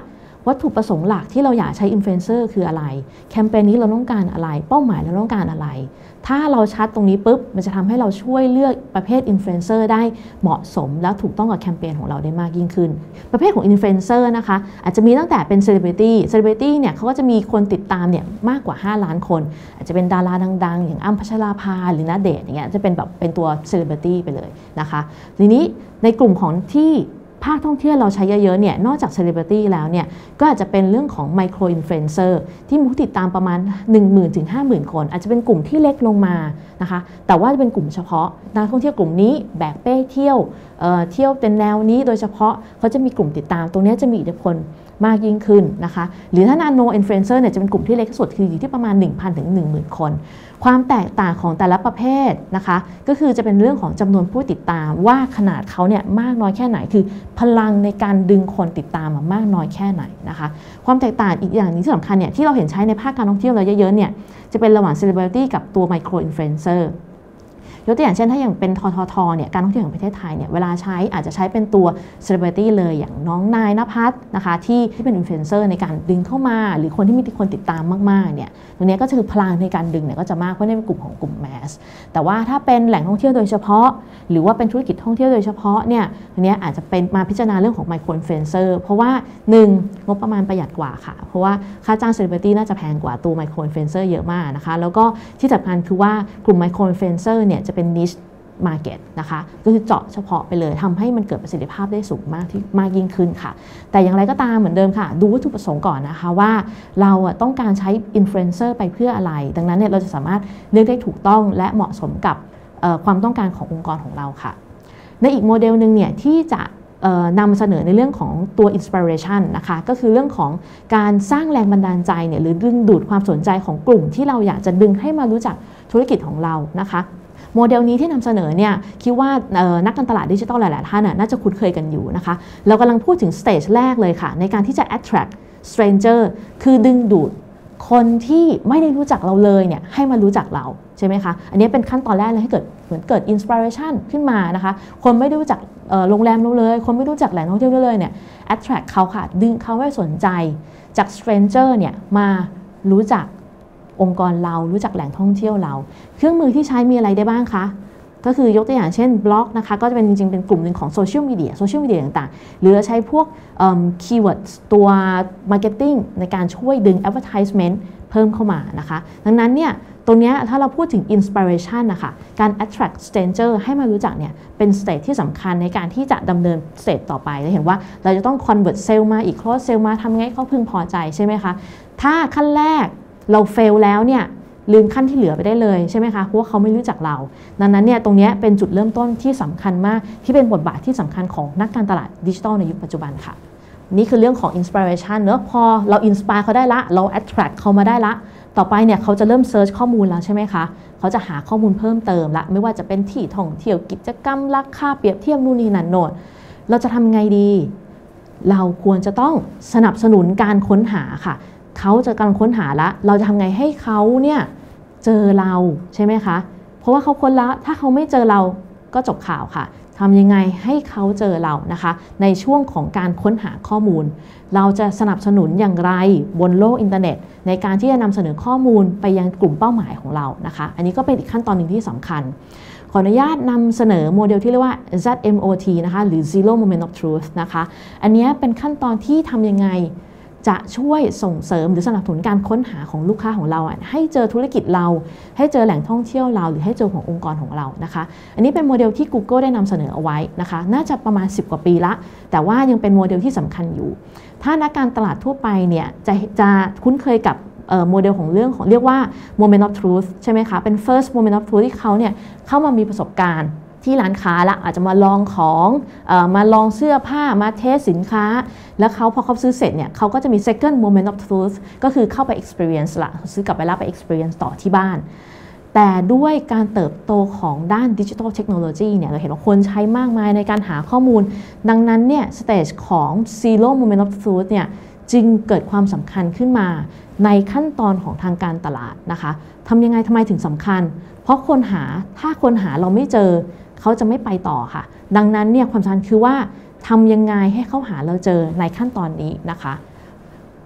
วัตถุประสงค์หลักที่เราอยากใช้อินฟลูเอนเซอร์คืออะไรแคมเปญนี้เราต้องการอะไรเป้าหมายเราต้องการอะไรถ้าเราชัดตรงนี้ปุ๊บมันจะทำให้เราช่วยเลือกประเภทอินฟลูเอนเซอร์ได้เหมาะสมแล้วถูกต้องกับแคมเปญของเราได้มากยิ่งขึ้นประเภทของอินฟลูเอนเซอร์นะคะอาจจะมีตั้งแต่เป็นเซเลบริตี้เซเลบริตี้เนี่ยเขาก็จะมีคนติดตามเนี่ยมากกว่าห้าล้านคนอาจจะเป็นดาราดังๆอย่างอ้ำพัชราภาหรือณเดชน์อย่างเงี้ยจะเป็นแบบเป็นตัวเซเลบริตี้ไปเลยนะคะทีนี้ในกลุ่มของที่ภาคท่องเที่ยวเราใช้เยอะๆเนี่ยนอกจากเซเลบริตี้แล้วเนี่ยก็อาจจะเป็นเรื่องของไมโครอินฟลูเอนเซอร์ที่มีผู้ติดตามประมาณ หนึ่งหมื่น ถึง ห้าหมื่น คนอาจจะเป็นกลุ่มที่เล็กลงมานะคะแต่ว่าจะเป็นกลุ่มเฉพาะนักท่องเที่ยวกลุ่มนี้แบกเป้เที่ยวเอ่อเที่ยวเป็นแนวนี้โดยเฉพาะเขาจะมีกลุ่มติดตามตรงนี้จะมีอิทธิพลมากยิ่งขึ้นนะคะหรือถ้านาโนอินฟลูเอนเซอร์เนี่ยจะเป็นกลุ่มที่เล็กที่สุดคืออยู่ที่ประมาณ หนึ่งพัน ถึง หนึ่งหมื่น คนความแตกต่างของแต่ละประเภทนะคะก็คือจะเป็นเรื่องของจำนวนผู้ติดตามว่าขนาดเขาเนี่ยมากน้อยแค่ไหนคือพลังในการดึงคนติดตามมากน้อยแค่ไหนนะคะความแตกต่างอีกอย่างนึงที่สำคัญเนี่ยที่เราเห็นใช้ในภาคการท่องเที่ยวเราเยอะๆเนี่ยจะเป็นระหว่างเซเลบริตี้กับตัวไมโครอินฟลูเอนเซอร์ยกตัวอย่างเช่นถ้าอย่างเป็นทททเนี่ยการท่องเที่ยวแห่งประเทศไทยเนี่ยเวลาใช้อาจจะใช้เป็นตัวเซเลบริตี้เลยอย่างน้องนายณภัสนะคะที่ที่เป็นอินฟลูเอนเซอร์ในการดึงเข้ามาหรือคนที่มีคนติดตามมากๆเนี่ยตรงนี้ก็คือพลังในการดึงเนี่ยก็จะมากเพราะนี่เป็นกลุ่มของกลุ่มแมสแต่ว่าถ้าเป็นแหล่งท่องเที่ยวโดยเฉพาะหรือว่าเป็นธุรกิจท่องเที่ยวโดยเฉพาะเนี่ยตรงนี้อาจจะเป็นมาพิจารณาเรื่องของไมโครอินฟลูเอนเซอร์เพราะว่าหนึ่งงบประมาณประหยัดกว่าค่ะเพราะว่าค่าจ้างเซเลบริตี้น่าจะแพงกว่าตัวไมโครอินฟลูเอนเซอร์เยอะมากนะคะแล้วก็ที่สำคัญคือว่ากลุ่มไมโครอินฟลูเอนเซอร์เนี่ยจะเป็นนิชmarket นะคะก็คือเจาะเฉพาะไปเลยทำให้มันเกิดประสิทธิภาพได้สูงมากที่มากยิ่งขึ้นค่ะแต่อย่างไรก็ตามเหมือนเดิมค่ะดูวัตถุประสงค์ก่อนนะคะว่าเราต้องการใช้อินฟลูเอนเซอร์ไปเพื่ออะไรดังนั้นเนี่ยเราจะสามารถเลือกได้ถูกต้องและเหมาะสมกับความต้องการขององค์กรของเราค่ะในอีกโมเดลหนึ่งเนี่ยที่จะนำเสนอในเรื่องของตัว inspiration นะคะก็คือเรื่องของการสร้างแรงบันดาลใจเนี่ยหรือดึงดูดความสนใจของกลุ่มที่เราอยากจะดึงให้มารู้จักธุรกิจของเรานะคะโมเดลนี้ที่นำเสนอเนี่ยคิดว่านักการตลาดดิจิทัลหลายๆท่านน่าจะคุ้นเคยกันอยู่นะคะเรากำลังพูดถึงสเตจแรกเลยค่ะในการที่จะ attract stranger คือดึงดูดคนที่ไม่ได้รู้จักเราเลยเนี่ยให้มารู้จักเราใช่ไหมคะอันนี้เป็นขั้นตอนแรกเลยให้เกิดเหมือนเกิด inspiration ขึ้นมานะคะคนไม่ได้รู้จักโรงแรมเราเลยคนไม่รู้จักแหล่งท่องเที่ยวเลยเนี่ย attract เขาค่ะดึงเขาให้สนใจจาก stranger เนี่ยมารู้จักองค์กรเรารู้จักแหล่งท่องเที่ยวเราเครื่องมือที่ใช้มีอะไรได้บ้างคะก็คือยกตัวอย่างเช่นบล็อกนะคะก็จะเป็นจริงๆเป็นกลุ่มหนึ่งของโซเชียลมีเดียโซเชียลมีเดียต่างๆหรือใช้พวกคีย์เวิร์ดตัวมาร์เก็ตติ้งในการช่วยดึง advertisement เพิ่มเข้ามานะคะดังนั้นเนี่ยตรงนี้ถ้าเราพูดถึง inspiration นะคะการ attract stranger ให้มารู้จักเนี่ยเป็นสเตจที่สำคัญในการที่จะดำเนินสเตจต่อไปจะเห็นว่าเราจะต้อง convert sale มาอีก close sale มาทำไงเขาพึงพอใจใช่ไหมคะถ้าขั้นแรกเราเฟลแล้วเนี่ยลืมขั้นที่เหลือไปได้เลยใช่ไหมคะเพราะว่าเขาไม่รู้จักเราดังนั้นเนี่ยตรงนี้เป็นจุดเริ่มต้นที่สำคัญมากที่เป็นบทบาทที่สำคัญของนักการตลาดดิจิทัลในยุคปัจจุบันค่ะนี่คือเรื่องของ inspiration เนอะพอเรา inspire เขาได้ละเรา attract เขามาได้ละต่อไปเนี่ยเขาจะเริ่ม search ข้อมูลแล้วใช่ไหมคะเขาจะหาข้อมูลเพิ่มเติมละไม่ว่าจะเป็นที่ท่องเที่ยวกิจกรรมราคาเปรียบเทียบนู่นนี่นั่นโน่นเราจะทำไงดีเราควรจะต้องสนับสนุนการค้นหาค่ะเขาจะกำลังค้นหาละเราจะทำไงให้เขาเนี่ยเจอเราใช่ไหมคะเพราะว่าเขาค้นละถ้าเขาไม่เจอเราก็จบข่าวค่ะทำยังไงให้เขาเจอเรานะคะในช่วงของการค้นหาข้อมูลเราจะสนับสนุนอย่างไรบนโลกอินเทอร์เน็ตในการที่จะนำเสนอข้อมูลไปยังกลุ่มเป้าหมายของเรานะคะอันนี้ก็เป็นอีกขั้นตอนหนึ่งที่สำคัญขออนุญาตนำเสนอโมเดลที่เรียกว่า แซด เอ็ม โอ ที นะคะหรือ Zero Moment of Truth นะคะอันนี้เป็นขั้นตอนที่ทำยังไงจะช่วยส่งเสริมหรือสนับสนุนการค้นหาของลูกค้าของเราให้เจอธุรกิจเราให้เจอแหล่งท่องเที่ยวเราหรือให้เจอขององค์กรของเรานะคะอันนี้เป็นโมเดลที่ Google ได้นำเสนอเอาไว้นะคะน่าจะประมาณสิบกว่าปีละแต่ว่ายังเป็นโมเดลที่สำคัญอยู่ถ้านักการตลาดทั่วไปเนี่ยจะจะคุ้นเคยกับโมเดลของเรื่องของเรียกว่า Moment of Truth ใช่ไหมคะเป็น first Moment of Truth ที่เขาเนี่ยเข้ามามีประสบการณ์ที่ร้านค้าละอาจจะมาลองของเอ่อมาลองเสื้อผ้ามาเทสสินค้าแล้วเขาพอเขาซื้อเสร็จเนี่ยเขาก็จะมี second moment of truth ก็คือเข้าไป experience ละซื้อกลับไปแล้วไป experience ต่อที่บ้านแต่ด้วยการเติบโตของด้านดิจิทัลเทคโนโลยีเนี่ยเราเห็นว่าคนใช้มากมายในการหาข้อมูลดังนั้นเนี่ยสเตจของ zero moment of truth เนี่ยจึงเกิดความสำคัญขึ้นมาในขั้นตอนของทางการตลาดนะคะทำยังไงทำไมถึงสำคัญเพราะคนหาถ้าคนหาเราไม่เจอเขาจะไม่ไปต่อค่ะดังนั้นเนี่ยความสำคัญคือว่าทำยังไงให้เขาหาเราเจอในขั้นตอนนี้นะคะ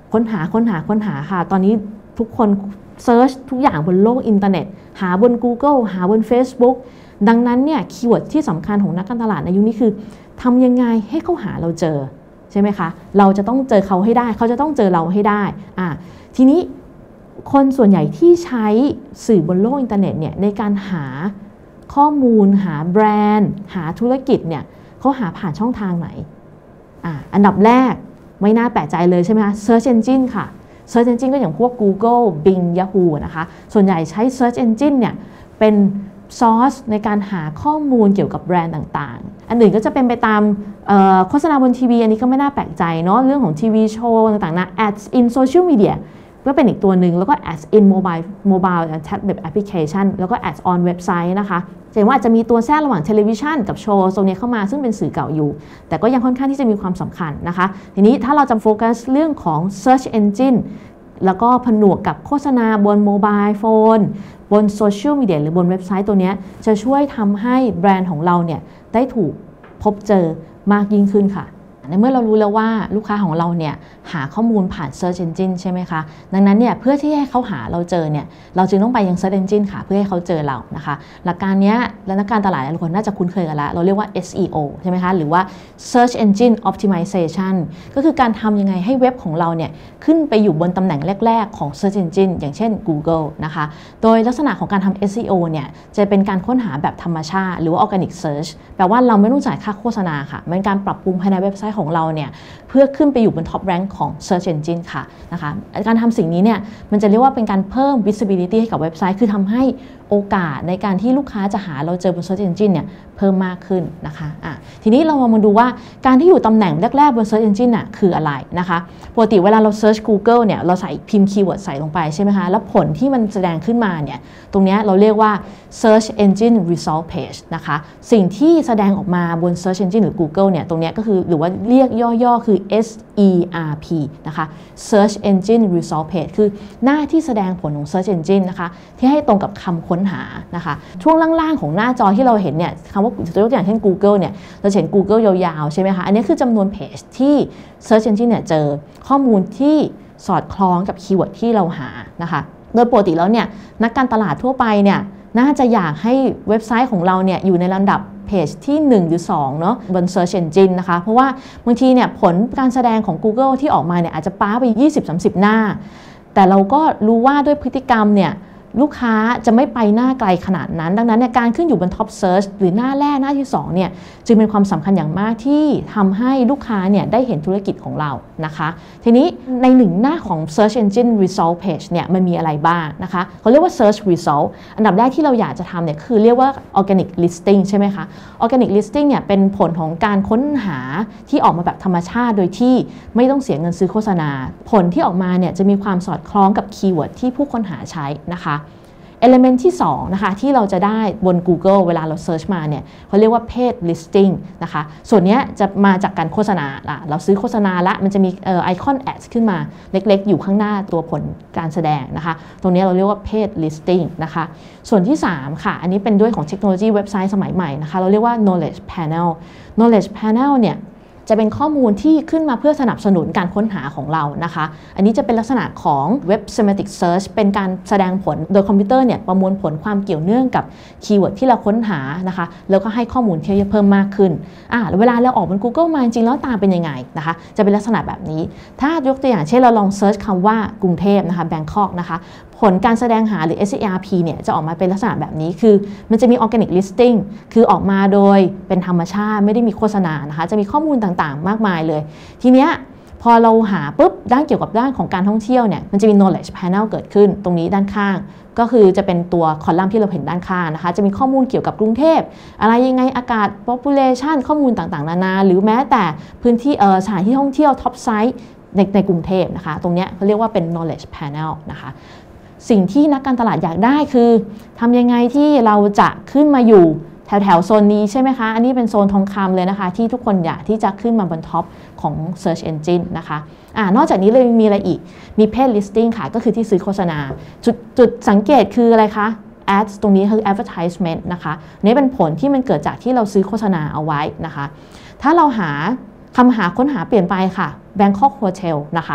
ค้นหาค้นหาค้นหาค่ะตอนนี้ทุกคนเซิร์ชทุกอย่างบนโลกอินเทอร์เน็ตหาบน Google หาบน Facebook ดังนั้นเนี่ยคีย์เวิร์ดที่สำคัญของนักการตลาดในยุคนี้คือทำยังไงให้เขาหาเราเจอใช่ไหมคะเราจะต้องเจอเขาให้ได้เขาจะต้องเจอเราให้ได้อ่ะทีนี้คนส่วนใหญ่ที่ใช้สื่อบนโลกอินเทอร์เน็ตเนี่ยในการหาข้อมูลหาแบรนด์หาธุรกิจเนี่ยเขาหาผ่านช่องทางไหนอ่ะอันดับแรกไม่น่าแปลกใจเลยใช่ไหมคะ Search Engine ค่ะ Search Engine ก็อย่างพวก Google Bing Yahoo นะคะส่วนใหญ่ใช้ Search Engine เนี่ยเป็นซอสในการหาข้อมูลเกี่ยวกับแบรนด์ต่างๆอันอื่นก็จะเป็นไปตามโฆษณาบนทีวีอันนี้ก็ไม่น่าแปลกใจเนาะเรื่องของทีวีโชว์ต่างๆนะ ads in social media ก็เป็นอีกตัวหนึ่งแล้วก็ ads in mobile mobile tablet application แล้วก็ ads on เว็บไซต์นะคะเห็นว่าอาจจะมีตัวแทรกระหว่างเทเลวิชันกับโชว์ตรงนี้เข้ามาซึ่งเป็นสื่อเก่าอยู่แต่ก็ยังค่อนข้างที่จะมีความสำคัญนะคะทีนี้ถ้าเราจะโฟกัสเรื่องของ search engine แล้วก็ผนวกกับโฆษณาบนโมบายโฟนบนโซเชียลมีเดียหรือบนเว็บไซต์ตัวนี้จะช่วยทำให้แบรนด์ของเราเนี่ยได้ถูกพบเจอมากยิ่งขึ้นค่ะในเมื่อเรารู้แล้วว่าลูกค้าของเราเนี่ยหาข้อมูลผ่าน Search Engine ใช่ไหมคะดังนั้นเนี่ยเพื่อที่ให้เขาหาเราเจอเนี่ยเราจึงต้องไปยัง Search Engine ค่ะเพื่อให้เขาเจอเรานะคะหลักการนี้และนักการตลาดหลายคนน่าจะคุ้นเคยกันแล้วเราเรียกว่า เอส อี โอ ใช่ไหมคะหรือว่า Search Engine Optimization ก็คือการทำยังไงให้เว็บของเราเนี่ยขึ้นไปอยู่บนตำแหน่งแรกๆของ Search Engine อย่างเช่น Google นะคะโดยลักษณะของการทำ เอส อี โอ เนี่ยจะเป็นการค้นหาแบบธรรมชาติหรือว่า Organic Search แปลว่าเราไม่ต้องจ่ายค่าโฆษณาค่ะเป็นการปรับปรุงภายในเว็บไซต์ของเราเนี่ยเพื่อขึ้นไปอยู่บน Top Rank ของ Search Engine ค่ะนะคะการทำสิ่งนี้เนี่ยมันจะเรียกว่าเป็นการเพิ่ม visibility ให้กับเว็บไซต์คือทำให้โอกาสในการที่ลูกค้าจะหาเราเจอบน Search Engine เนี่ยเพิ่มมากขึ้นนะคะอ่ะทีนี้เรามาดูว่าการที่อยู่ตำแหน่งแรกๆบน Search Engine น่ะคืออะไรนะคะปกติเวลาเรา Search Google เนี่ยเราใส่พิมพ์คีย์เวิร์ดใส่ลงไปใช่ไหมคะแล้วผลที่มันแสดงขึ้นมาเนี่ยตรงนี้เราเรียกว่า Search Engine Result Page นะคะสิ่งที่แสดงออกมาบน Search Engine หรือ Google เนี่ยตรงนี้ก็คือหรือว่าเรียกย่อๆคือ เอส อี อาร์ พี นะคะ Search Engine Result Page คือหน้าที่แสดงผลของ Search Engine นะคะที่ให้ตรงกับคำค้นหานะคะช่วงล่างๆของหน้าจอที่เราเห็นเนี่ยคำว่าตัวอย่างเช่น Google เนี่ยเราเห็น Google ยาวๆใช่ไหมคะอันนี้คือจำนวนเพจที่ Search Engine เนี่ยเจอข้อมูลที่สอดคล้องกับคีย์เวิร์ดที่เราหานะคะโดยปกติแล้วเนี่ยนักการตลาดทั่วไปเนี่ยน่าจะอยากให้เว็บไซต์ของเราเนี่ยอยู่ในลำดับเพจที่หนึ่งหรือสองเนาะบน Search Engine นะคะเพราะว่าบางทีเนี่ยผลการแสดงของ Google ที่ออกมาเนี่ยอาจจะป้าไป ยี่สิบถึงสามสิบ หน้าแต่เราก็รู้ว่าด้วยพฤติกรรมเนี่ยลูกค้าจะไม่ไปหน้าไกลขนาดนั้นดังนั้นการขึ้นอยู่บน Top Search หรือหน้าแรกหน้าที่สองเนี่ยจึงเป็นความสำคัญอย่างมากที่ทำให้ลูกค้าเนี่ยได้เห็นธุรกิจของเรานะคะทีนี้ในหนึ่งหน้าของ Search Engine Result Page เนี่ยมันมีอะไรบ้างนะคะเขาเรียกว่า Search Result อันดับแรกที่เราอยากจะทำเนี่ยคือเรียกว่า Organic Listing ใช่ไหมคะ Organic Listing เนี่ยเป็นผลของการค้นหาที่ออกมาแบบธรรมชาติโดยที่ไม่ต้องเสียเงินซื้อโฆษณาผลที่ออกมาเนี่ยจะมีความสอดคล้องกับคีย์เวิร์ดที่ผู้ค้นหาใช้นะคะElement ที่สองนะคะที่เราจะได้บน Google เวลาเรา Search มาเนี่ยเขาเรียกว่า Page Listing นะคะส่วนนี้จะมาจากการโฆษณาละเราซื้อโฆษณาละมันจะมีไอคอน Ads ขึ้นมาเล็กๆอยู่ข้างหน้าตัวผลการแสดงนะคะตรงนี้เราเรียกว่า Page Listing นะคะส่วนที่สามค่ะอันนี้เป็นด้วยของเทคโนโลยีเว็บไซต์สมัยใหม่นะคะเราเรียกว่า Knowledge Panel Knowledge Panel เนี่ยจะเป็นข้อมูลที่ขึ้นมาเพื่อสนับสนุนการค้นหาของเรานะคะอันนี้จะเป็นลักษณะของ Web Semantic Search เป็นการแสดงผลโดยคอมพิวเตอร์เนี่ยประมวลผลความเกี่ยวเนื่องกับคีย์เวิร์ดที่เราค้นหานะคะแล้วก็ให้ข้อมูลที่เพิ่มมากขึ้นอ่าเวลาเราออกบน Google มาจริงๆแล้วตามเป็นยังไงนะคะจะเป็นลักษณะแบบนี้ถ้ายกตัวอย่างเช่นเราลองเซิร์ชคำว่ากรุงเทพนะคะ Bangkok นะคะผลการแสดงหาหรือ เอส อี อาร์ พี เนี่ยจะออกมาเป็นลักษณะแบบนี้คือมันจะมี Organic Listing คือออกมาโดยเป็นธรรมชาติไม่ได้มีโฆษณานะคะจะมีข้อมูลต่างๆมากมายเลยทีเนี้ยพอเราหาปุ๊บด้านเกี่ยวกับด้านของการท่องเที่ยวเนี่ยมันจะมี knowledge panel เกิดขึ้นตรงนี้ด้านข้างก็คือจะเป็นตัวคอลัมน์ที่เราเห็นด้านข้างนะคะจะมีข้อมูลเกี่ยวกับกรุงเทพอะไรยังไงอากาศ population ข้อมูลต่างๆนานาหรือแม้แต่พื้นที่เออสถานที่ท่องเที่ยว top site ในในกรุงเทพนะคะตรงนี้เขาเรียกว่าเป็น knowledge panel นะคะสิ่งที่นักการตลาดอยากได้คือทำยังไงที่เราจะขึ้นมาอยู่แถวแถวโซนนี้ใช่ไหมคะอันนี้เป็นโซนทองคำเลยนะคะที่ทุกคนอยากที่จะขึ้นมาบนท็อปของ Search Engine นะคะอ่านอกจากนี้เลยมีอะไรอีกมี Page Listing ค่ะก็คือที่ซื้อโฆษณาจุดจุดสังเกตคืออะไรคะ Ads ตรงนี้คือ Advertisement นะคะนี่เป็นผลที่มันเกิดจากที่เราซื้อโฆษณาเอาไว้นะคะถ้าเราหาคำหาค้นหาเปลี่ยนไปค่ะ Bangkok Hotel นะคะ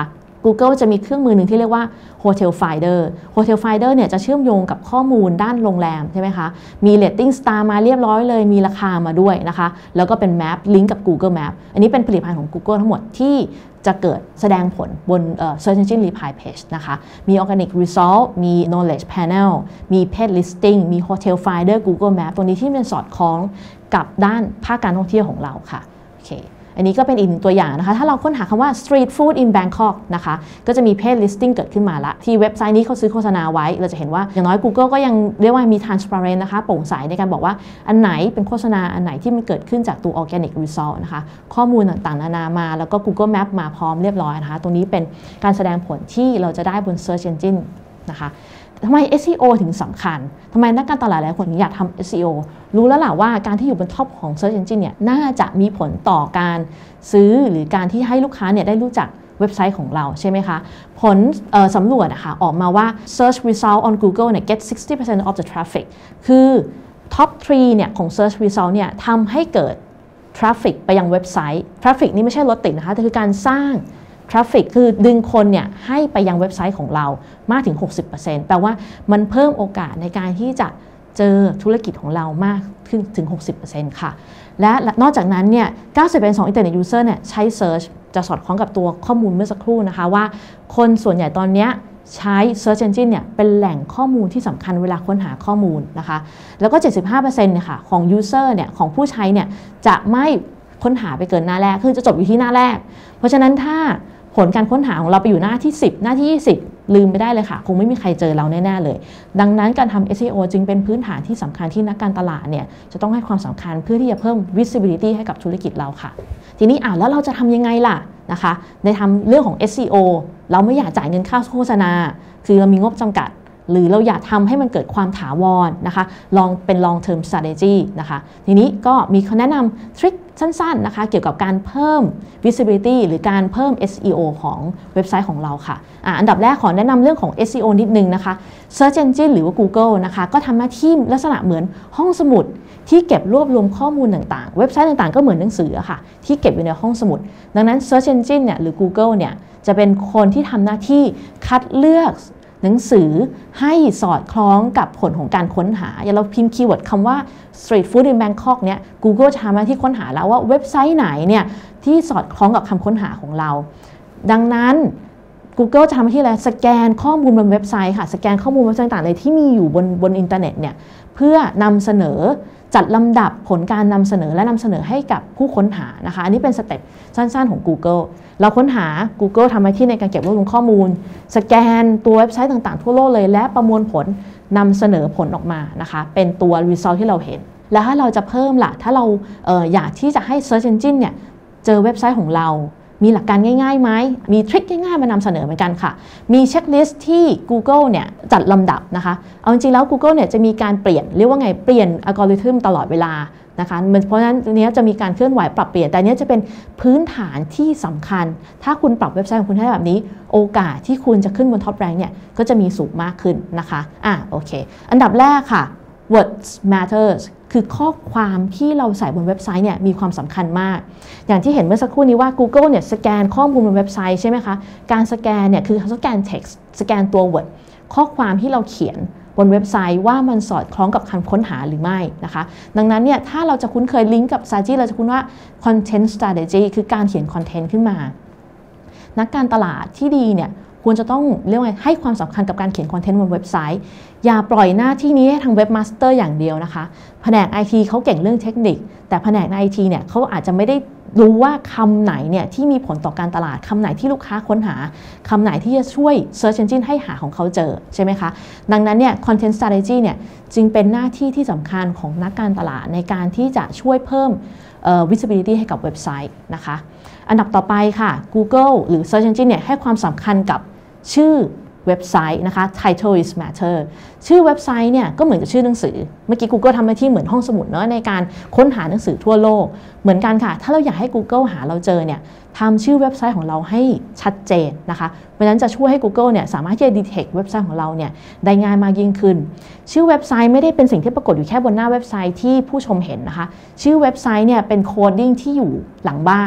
Google จะมีเครื่องมือหนึ่งที่เรียกว่า Hotel Finder Hotel Finder เนี่ยจะเชื่อมโยงกับข้อมูลด้านโรงแรมใช่ไหมคะมี Rating Star มาเรียบร้อยเลยมีราคามาด้วยนะคะแล้วก็เป็นแมปลิงก์กับ Google Map อันนี้เป็นผลิตภัณฑ์ของ Google ทั้งหมดที่จะเกิดแสดงผลบน uh, Search Engine Reply Page นะคะมี Organic Result มี Knowledge Panel มี Page Listing มี Hotel Finder Google Map ตัวนี้ที่เป็นสอดคล้องกับด้านภาคการท่องเที่ยวของเราค่ะโอเคอันนี้ก็เป็นอีกหนึ่งตัวอย่างนะคะถ้าเราค้นหาคำว่า street food in Bangkok นะคะก็จะมี page listing เกิดขึ้นมาละที่เว็บไซต์นี้เขาซื้อโฆษณาไว้เราจะเห็นว่าอย่างน้อย Google ก็ยังเรียกว่ามี transparent นะคะโปร่งใสในการบอกว่าอันไหนเป็นโฆษณาอันไหนที่มันเกิดขึ้นจากตัว organic result นะคะข้อมูลต่างๆนานามาแล้วก็ Google Map มาพร้อมเรียบร้อยนะคะตรงนี้เป็นการแสดงผลที่เราจะได้บน search engine นะคะทำไม เอส อี โอ ถึงสำคัญทำไมนักการตลาดหลายคนถึงอยากทำ เอส อี โอ รู้แล้วล่ะว่าการที่อยู่บนท็อปของ Search Engine เนี่ยน่าจะมีผลต่อการซื้อหรือการที่ให้ลูกค้าเนี่ยได้รู้จักเว็บไซต์ของเราใช่ไหมคะผลสำรวจนะคะออกมาว่า Search Result on Google เนี่ย get sixty percent of the traffic คือท็อปสามเนี่ยของ Search Result เนี่ยทำให้เกิด traffic ไปยังเว็บไซต์ traffic นี่ไม่ใช่รถติดนะคะแต่คือการสร้างtraffic คือดึงคนเนี่ยให้ไปยังเว็บไซต์ของเรามากถึง หกสิบเปอร์เซ็นต์ แปลว่ามันเพิ่มโอกาสในการที่จะเจอธุรกิจของเรามากขึ้นถึง หกสิบเปอร์เซ็นต์ ค่ะและนอกจากนั้นเนี่ย เก้าสิบเปอร์เซ็นต์ ของ Internet User เนี่ยใช้ Search จะสอดคล้องกับตัวข้อมูลเมื่อสักครู่นะคะว่าคนส่วนใหญ่ตอนนี้ใช้ Search Engine เนี่ยเป็นแหล่งข้อมูลที่สำคัญเวลาค้นหาข้อมูลนะคะแล้วก็ เจ็ดสิบห้าเปอร์เซ็นต์ เนี่ยค่ะของ User เนี่ยของผู้ใช้เนี่ยจะไม่ค้นหาไปเกินหน้าแรกคือจะจบอยู่ที่หน้าแรกเพราะฉะนั้นถ้าผลการค้นหาของเราไปอยู่หน้าที่สิบหน้าที่ยี่สิบลืมไปได้เลยค่ะคงไม่มีใครเจอเราแน่ๆเลยดังนั้นการทำ เอส อี โอ จึงเป็นพื้นฐานที่สำคัญที่นักการตลาดเนี่ยจะต้องให้ความสำคัญเพื่อที่จะเพิ่ม visibility ให้กับธุรกิจเราค่ะทีนี้อ่ะแล้วเราจะทำยังไงล่ะนะคะในทำเรื่องของ เอส อี โอ เราไม่อยากจ่ายเงินค่าโฆษณาคือเรามีงบจำกัดหรือเราอยากทำให้มันเกิดความถาวรนะคะลองเป็น long term strategy นะคะทีนี้ก็มีคำแนะนำทริคสั้นๆนะคะเกี่ยวกับการเพิ่ม visibility หรือการเพิ่ม เอส อี โอ ของเว็บไซต์ของเราค่ะอ่ะอันดับแรกขอแนะนำเรื่องของ เอส อี โอ นิดนึงนะคะ Search Engine หรือว่า Google นะคะก็ทำหน้าที่ลักษณะเหมือนห้องสมุดที่เก็บรวบรวมข้อมูลต่างๆเว็บไซต์ต่างๆก็เหมือนหนังสือค่ะที่เก็บอยู่ในห้องสมุดดังนั้น Search Engine เนี่ยหรือ Google เนี่ยจะเป็นคนที่ทำหน้าที่คัดเลือกหนังสือให้สอดคล้องกับผลของการค้นหาอย่างเราพิมพ์คีย์เวิร์ดคำว่า street food in Bangkok เนี่ย Google จะทำหน้าที่ค้นหาแล้วว่าเว็บไซต์ไหนเนี่ยที่สอดคล้องกับคำค้นหาของเราดังนั้น Google จะทำหน้าที่อะไรสแกนข้อมูลบนเว็บไซต์ค่ะสแกนข้อมูลเว็บไซต์ต่างๆเลยที่มีอยู่บนบนอินเทอร์เน็ตเนี่ยเพื่อนำเสนอจัดลำดับผลการนำเสนอและนำเสนอให้กับผู้ค้นหานะคะอันนี้เป็นสเต็ปสั้นๆของ Google เราค้นหา Google ทำหน้าที่ในการเก็บรวบรวมข้อมูลสแกนตัวเว็บไซต์ต่างๆทั่วโลกเลยและประมวลผลนำเสนอผลออกมานะคะเป็นตัว result ที่เราเห็นแล้วถ้าเราจะเพิ่มล่ะถ้าเราเอ่ออยากที่จะให้ Search Engine เนี่ยเจอเว็บไซต์ของเรามีหลักการง่ายๆไหมมีทริคง่ายๆมานำเสนอเหมือนกันค่ะมีเช็คลิสต์ที่ Google เนี่ยจัดลำดับนะคะเอาจริงๆแล้ว Google เนี่ยจะมีการเปลี่ยนเรียกว่าไงเปลี่ยนอัลกอริทึมตลอดเวลานะคะเพราะฉะนั้นนี้จะมีการเคลื่อนไหวปรับเปลี่ยนแต่นี้จะเป็นพื้นฐานที่สำคัญถ้าคุณปรับเว็บไซต์ของคุณให้แบบนี้โอกาสที่คุณจะขึ้นบนท็อปแรงเนี่ยก็จะมีสูงมากขึ้นนะคะอ่ะโอเคอันดับแรกค่ะ words matters คือข้อความที่เราใส่บนเว็บไซต์เนี่ยมีความสำคัญมากอย่างที่เห็นเมื่อสักครู่นี้ว่า Google เนี่ยสแกนข้อมูลบนเว็บไซต์ใช่ไหมคะการสแกนเนี่ยคือสแกน text สแกนตัว word ข้อความที่เราเขียนบนเว็บไซต์ว่ามันสอดคล้องกับคำค้นหาหรือไม่นะคะดังนั้นเนี่ยถ้าเราจะคุ้นเคยลิงก์กับ strategy เราจะคุ้นว่า content strategy คือการเขียนคอนเทนต์ขึ้นมานักการตลาดที่ดีเนี่ยควรจะต้องเรียกว่าให้ความสำคัญกับการเขียนคอนเทนต์บนเว็บไซต์อย่าปล่อยหน้าที่นี้ให้ทางเว็บมาสเตอร์อย่างเดียวนะคะแผนก ไอ ที เขาเก่งเรื่องเทคนิคแต่แผนก ไอ ที เนี่ยเขาอาจจะไม่ได้รู้ว่าคำไหนเนี่ยที่มีผลต่อการตลาดคำไหนที่ลูกค้าค้นหาคำไหนที่จะช่วย Search Engine ให้หาของเขาเจอใช่ไหมคะดังนั้นเนี่ย Content Strategy เนี่ยจึงเป็นหน้าที่ที่สำคัญของนักการตลาดในการที่จะช่วยเพิ่ม uh, visibility ให้กับเว็บไซต์นะคะอันดับต่อไปค่ะ Google หรือ Search Engine เนี่ยให้ความสำคัญกับชื่อเว็บไซต์นะคะ Title is matter ชื่อเว็บไซต์เนี่ยก็เหมือนกับชื่อหนังสือเมื่อกี้ Google ทำหน้าที่เหมือนห้องสมุดเนาะในการค้นหาหนังสือทั่วโลกเหมือนกันค่ะถ้าเราอยากให้ Google หาเราเจอเนี่ยทำชื่อเว็บไซต์ของเราให้ชัดเจนนะคะเพราะฉะนั้นจะช่วยให้ Google เนี่ยสามารถที่จะ detect เว็บไซต์ของเราเนี่ยได้ง่ายมากยิ่งขึ้นชื่อเว็บไซต์ไม่ได้เป็นสิ่งที่ปรากฏอยู่แค่บนหน้าเว็บไซต์ที่ผู้ชมเห็นนะคะชื่อเว็บไซต์เนี่ยเป็นโคดดิ้งที่อยู่หลังบ้าน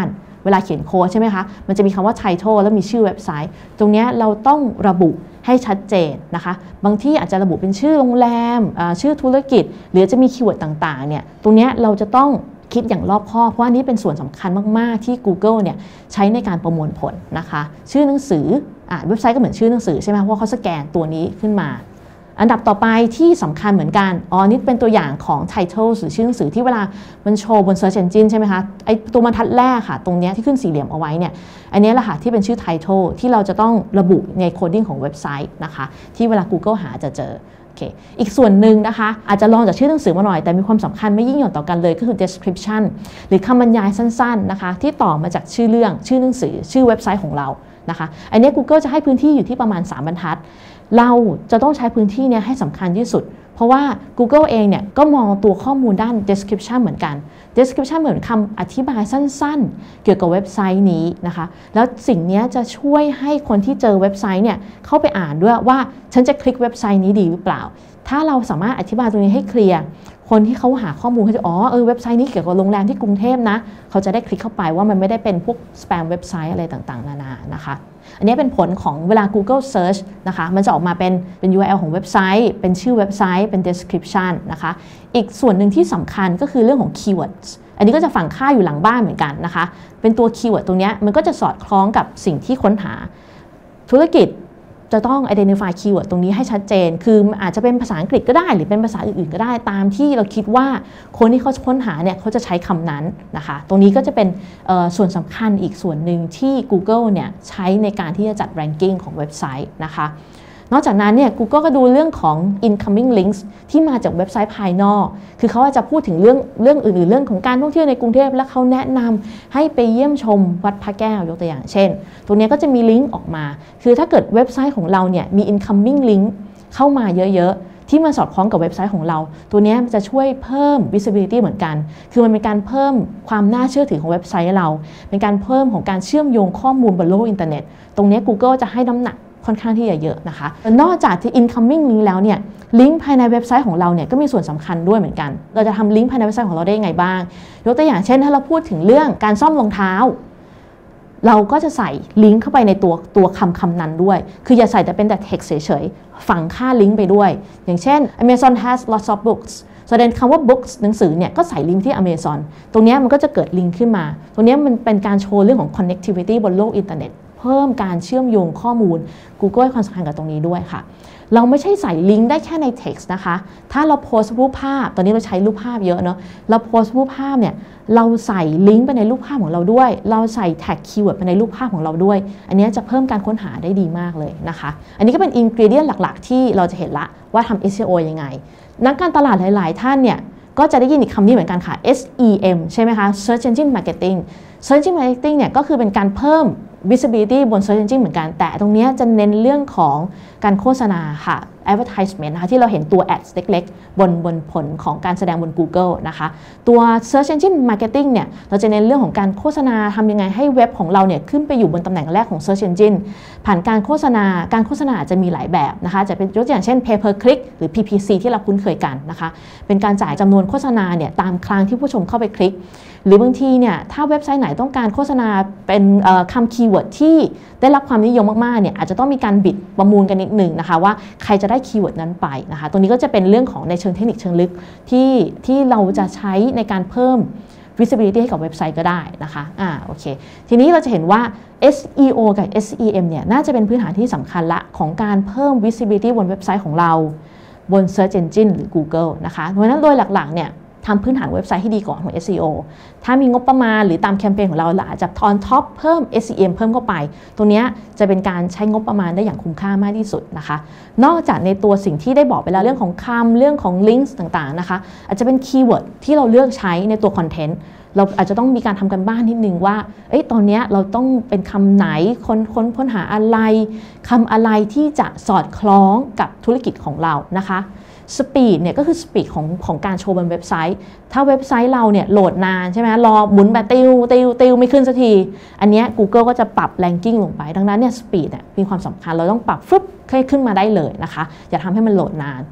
เวลาเขียนโค้ดใช่ไหมคะมันจะมีคำว่า title แล้วมีชื่อเว็บไซต์ตรงนี้เราต้องระบุให้ชัดเจนนะคะบางที่อาจจะระบุเป็นชื่อโรงแรมชื่อธุรกิจหรือจะมีคีย์เวิร์ดต่างๆเนี่ยตรงนี้เราจะต้องคิดอย่างรอบคอบเพราะอันนี้เป็นส่วนสำคัญมากๆที่ Google เนี่ยใช้ในการประมวลผลนะคะชื่อหนังสืออ่าเว็บไซต์ก็เหมือนชื่อหนังสือใช่ไหมเพราะเขาสแกนตัวนี้ขึ้นมาอันดับต่อไปที่สำคัญเหมือนกันอ๋อนี่เป็นตัวอย่างของ title หรือชื่อหนังสือที่เวลามันโชว์บน search engine ใช่ไหมคะไอตัวบรรทัดแรกค่ะตรงนี้ที่ขึ้นสี่เหลี่ยมเอาไว้เนี่ยอันนี้แหละค่ะที่เป็นชื่อ title ที่เราจะต้องระบุใน coding ของเว็บไซต์นะคะที่เวลา Google หาจะเจอOkay. อีกส่วนหนึ่งนะคะอาจจะลองจากชื่อหนังสือมาหน่อยแต่มีความสำคัญไม่ยิ่งหย่อนต่อกันเลยก็คือ description หรือคำบรรยายสั้นๆนะคะที่ต่อมาจากชื่อเรื่องชื่อหนังสือชื่อเว็บไซต์ของเรานะคะอันนี้ Google จะให้พื้นที่อยู่ที่ประมาณสามบรรทัดเราจะต้องใช้พื้นที่นี้ให้สำคัญที่สุดเพราะว่า Google เองเนี่ยก็มองตัวข้อมูลด้าน description เหมือนกัน description เหมือนคำอธิบายสั้นๆเกี่ยวกับเว็บไซต์นี้นะคะแล้วสิ่งนี้จะช่วยให้คนที่เจอเว็บไซต์เนี่ยเข้าไปอ่านด้วยว่าฉันจะคลิกเว็บไซต์นี้ดีหรือเปล่าถ้าเราสามารถอธิบายตรงนี้ให้เคลียร์คนที่เขาหาข้อมูลเขาจะอ๋อเออเว็บไซต์นี้เกี่ยวกับโรงแรมที่กรุงเทพนะเขาจะได้คลิกเข้าไปว่ามันไม่ได้เป็นพวกสแปมเว็บไซต์อะไรต่างๆนานานะคะอันนี้เป็นผลของเวลา Google Search นะคะมันจะออกมาเป็นเป็น ยู อาร์ แอล ของเว็บไซต์เป็นชื่อเว็บไซต์เป็น description นะคะอีกส่วนหนึ่งที่สำคัญก็คือเรื่องของ keywords อันนี้ก็จะฝังค่าอยู่หลังบ้านเหมือนกันนะคะเป็นตัว keyword ตรงนี้มันก็จะสอดคล้องกับสิ่งที่ค้นหาธุรกิจจะต้อง identify keyword ตรงนี้ให้ชัดเจนคืออาจจะเป็นภาษาอังกฤษก็ได้หรือเป็นภาษาอื่นๆก็ได้ตามที่เราคิดว่าคนที่เขาค้นหาเนี่ยเขาจะใช้คำนั้นนะคะตรงนี้ก็จะเป็นส่วนสำคัญอีกส่วนหนึ่งที่ Google เนี่ยใช้ในการที่จะจัด ranking ของเว็บไซต์นะคะนอกจากนั้นเนี่ย Google ก็ดูเรื่องของ incoming links ที่มาจากเว็บไซต์ภายนอกคือเขาอาจจะพูดถึงเรื่องเรื่องอื่นๆเรื่องของการท่องเที่ยวในกรุงเทพและเขาแนะนำให้ไปเยี่ยมชมวัดพระแก้วยกตัวอย่างเช่นตรงนี้ก็จะมีลิงก์ออกมาคือถ้าเกิดเว็บไซต์ของเราเนี่ยมี incoming link เข้ามาเยอะๆที่มาสอดคล้องกับเว็บไซต์ของเราตัวนี้จะช่วยเพิ่ม visibility เหมือนกันคือมันเป็นการเพิ่มความน่าเชื่อถือของเว็บไซต์เราเป็นการเพิ่มของการเชื่อมโยงข้อมูลบนโลกอินเทอร์เน็ตตรงนี้ Google จะให้น้ำหนักค่อนข้างที่จะเยอะนะคะนอกจากที่ incoming link แล้วเนี่ยลิงก์ภายในเว็บไซต์ของเราเนี่ยก็มีส่วนสำคัญด้วยเหมือนกันเราจะทำลิงก์ภายในเว็บไซต์ของเราได้ยังไงบ้างยกตัวอย่างเช่นถ้าเราพูดถึงเรื่องการซ่อมรองเท้าเราก็จะใส่ลิงก์เข้าไปในตัวตัวคำคำนั้นด้วยคืออย่าใส่แต่เป็นแต่ text เฉยๆฝังค่าลิงก์ไปด้วยอย่างเช่น Amazon has lots of books แสดงคำว่า books หนังสือเนี่ยก็ใส่ลิงก์ที่ Amazon ตรงนี้มันก็จะเกิดลิงก์ขึ้นมาตรงนี้มันเป็นการโชว์เรื่องของ connectivity บนโลกอินเทอร์เน็ตเพิ่มการเชื่อมโยงข้อมูล Google ให้ความสำคัญกับตรงนี้ด้วยค่ะเราไม่ใช่ใส่ลิงก์ได้แค่ใน text นะคะถ้าเราโพสต์รูปภาพตอนนี้เราใช้รูปภาพเยอะเนาะเราโพสต์รูปภาพเนี่ยเราใส่ลิงก์ไปในรูปภาพของเราด้วยเราใส่แท็กคีย์เวิร์ดไปในรูปภาพของเราด้วยอันนี้จะเพิ่มการค้นหาได้ดีมากเลยนะคะอันนี้ก็เป็นอินกรีเดียนหลักๆที่เราจะเห็นละว่าทำ เอส อี โอ ยังไงนักการตลาดหลายๆท่านเนี่ยก็จะได้ยินอีกคำนี้เหมือนกันค่ะ เอส อี เอ็ม ใช่ไหมคะ Search Engine Marketing Search Engine Marketing เนี่ยก็คือเป็นการเพิ่ม visibility บน Search Engine เหมือนกันแต่ตรงนี้จะเน้นเรื่องของการโฆษณาค่ะ advertisement นะคะที่เราเห็นตัว ads เล็กๆบนบนผลของการแสดงบน Google นะคะตัว Search Engine Marketing เนี่ยเราจะเน้นเรื่องของการโฆษณาทำยังไงให้เว็บของเราเนี่ยขึ้นไปอยู่บนตำแหน่งแรกของ Search Engine ผ่านการโฆษณาการโฆษณาอาจจะมีหลายแบบนะคะจะเป็นยกตัวอย่างเช่น pay per click หรือ พี พี ซี ที่เราคุ้นเคยกันนะคะเป็นการจ่ายจำนวนโฆษณาเนี่ยตามครั้งที่ผู้ชมเข้าไปคลิกหรือบางทีเนี่ยถ้าเว็บไซต์ไหนต้องการโฆษณาเป็นคำคีย์เวิร์ดที่ได้รับความนิยมมากๆเนี่ยอาจจะต้องมีการบิดประมูลกันนิดหนึ่งนะคะว่าใครจะได้คีย์เวิร์ดนั้นไปนะคะตรงนี้ก็จะเป็นเรื่องของในเชิงเทคนิคเชิงลึกที่ที่เราจะใช้ในการเพิ่ม visibility ให้กับเว็บไซต์ก็ได้นะคะอ่าโอเคทีนี้เราจะเห็นว่า เอส อี โอ กับ เอส อี เอ็ม เนี่ยน่าจะเป็นพื้นฐานที่สำคัญละของการเพิ่ม visibility บนเว็บไซต์ของเราบน Search Engine หรือ Google นะคะเพราะฉะนั้นโดยหลักๆเนี่ยทำพื้นฐานเว็บไซต์ให้ดีก่อนของ เอส อี โอ ถ้ามีงบประมาณหรือตามแคมเปญของเราอาจจะทอนท็อปเพิ่ม เอส อี เอ็ม เพิ่มเข้าไปตรงนี้จะเป็นการใช้งบประมาณได้อย่างคุ้มค่ามากที่สุดนะคะนอกจากในตัวสิ่งที่ได้บอกไปแล้วเรื่องของคำเรื่องของลิงก์ต่างๆนะคะอาจจะเป็นคีย์เวิร์ดที่เราเลือกใช้ในตัวคอนเทนต์เราอาจจะต้องมีการทำกันบ้านนิดนึงว่าเอ้ยตอนนี้เราต้องเป็นคำไหนค้นค้นค้นหาอะไรคำอะไรที่จะสอดคล้องกับธุรกิจของเรานะคะสปีดเนี่ยก็คือสปีดของของการโชว์บนเว็บไซต์ถ้าเว็บไซต์เราเนี่ยโหลดนานใช่ไหมรอหมุนแบบติวติวติวไม่ขึ้นสักทีอันนี้ Google ก็จะปรับ ranking ลงไปดังนั้นเนี่ยสปีดเนี่ยมีความสำคัญเราต้องปรับฟึบให้ขึ้นมาได้เลยนะคะอย่าทำให้มันโหลดนาน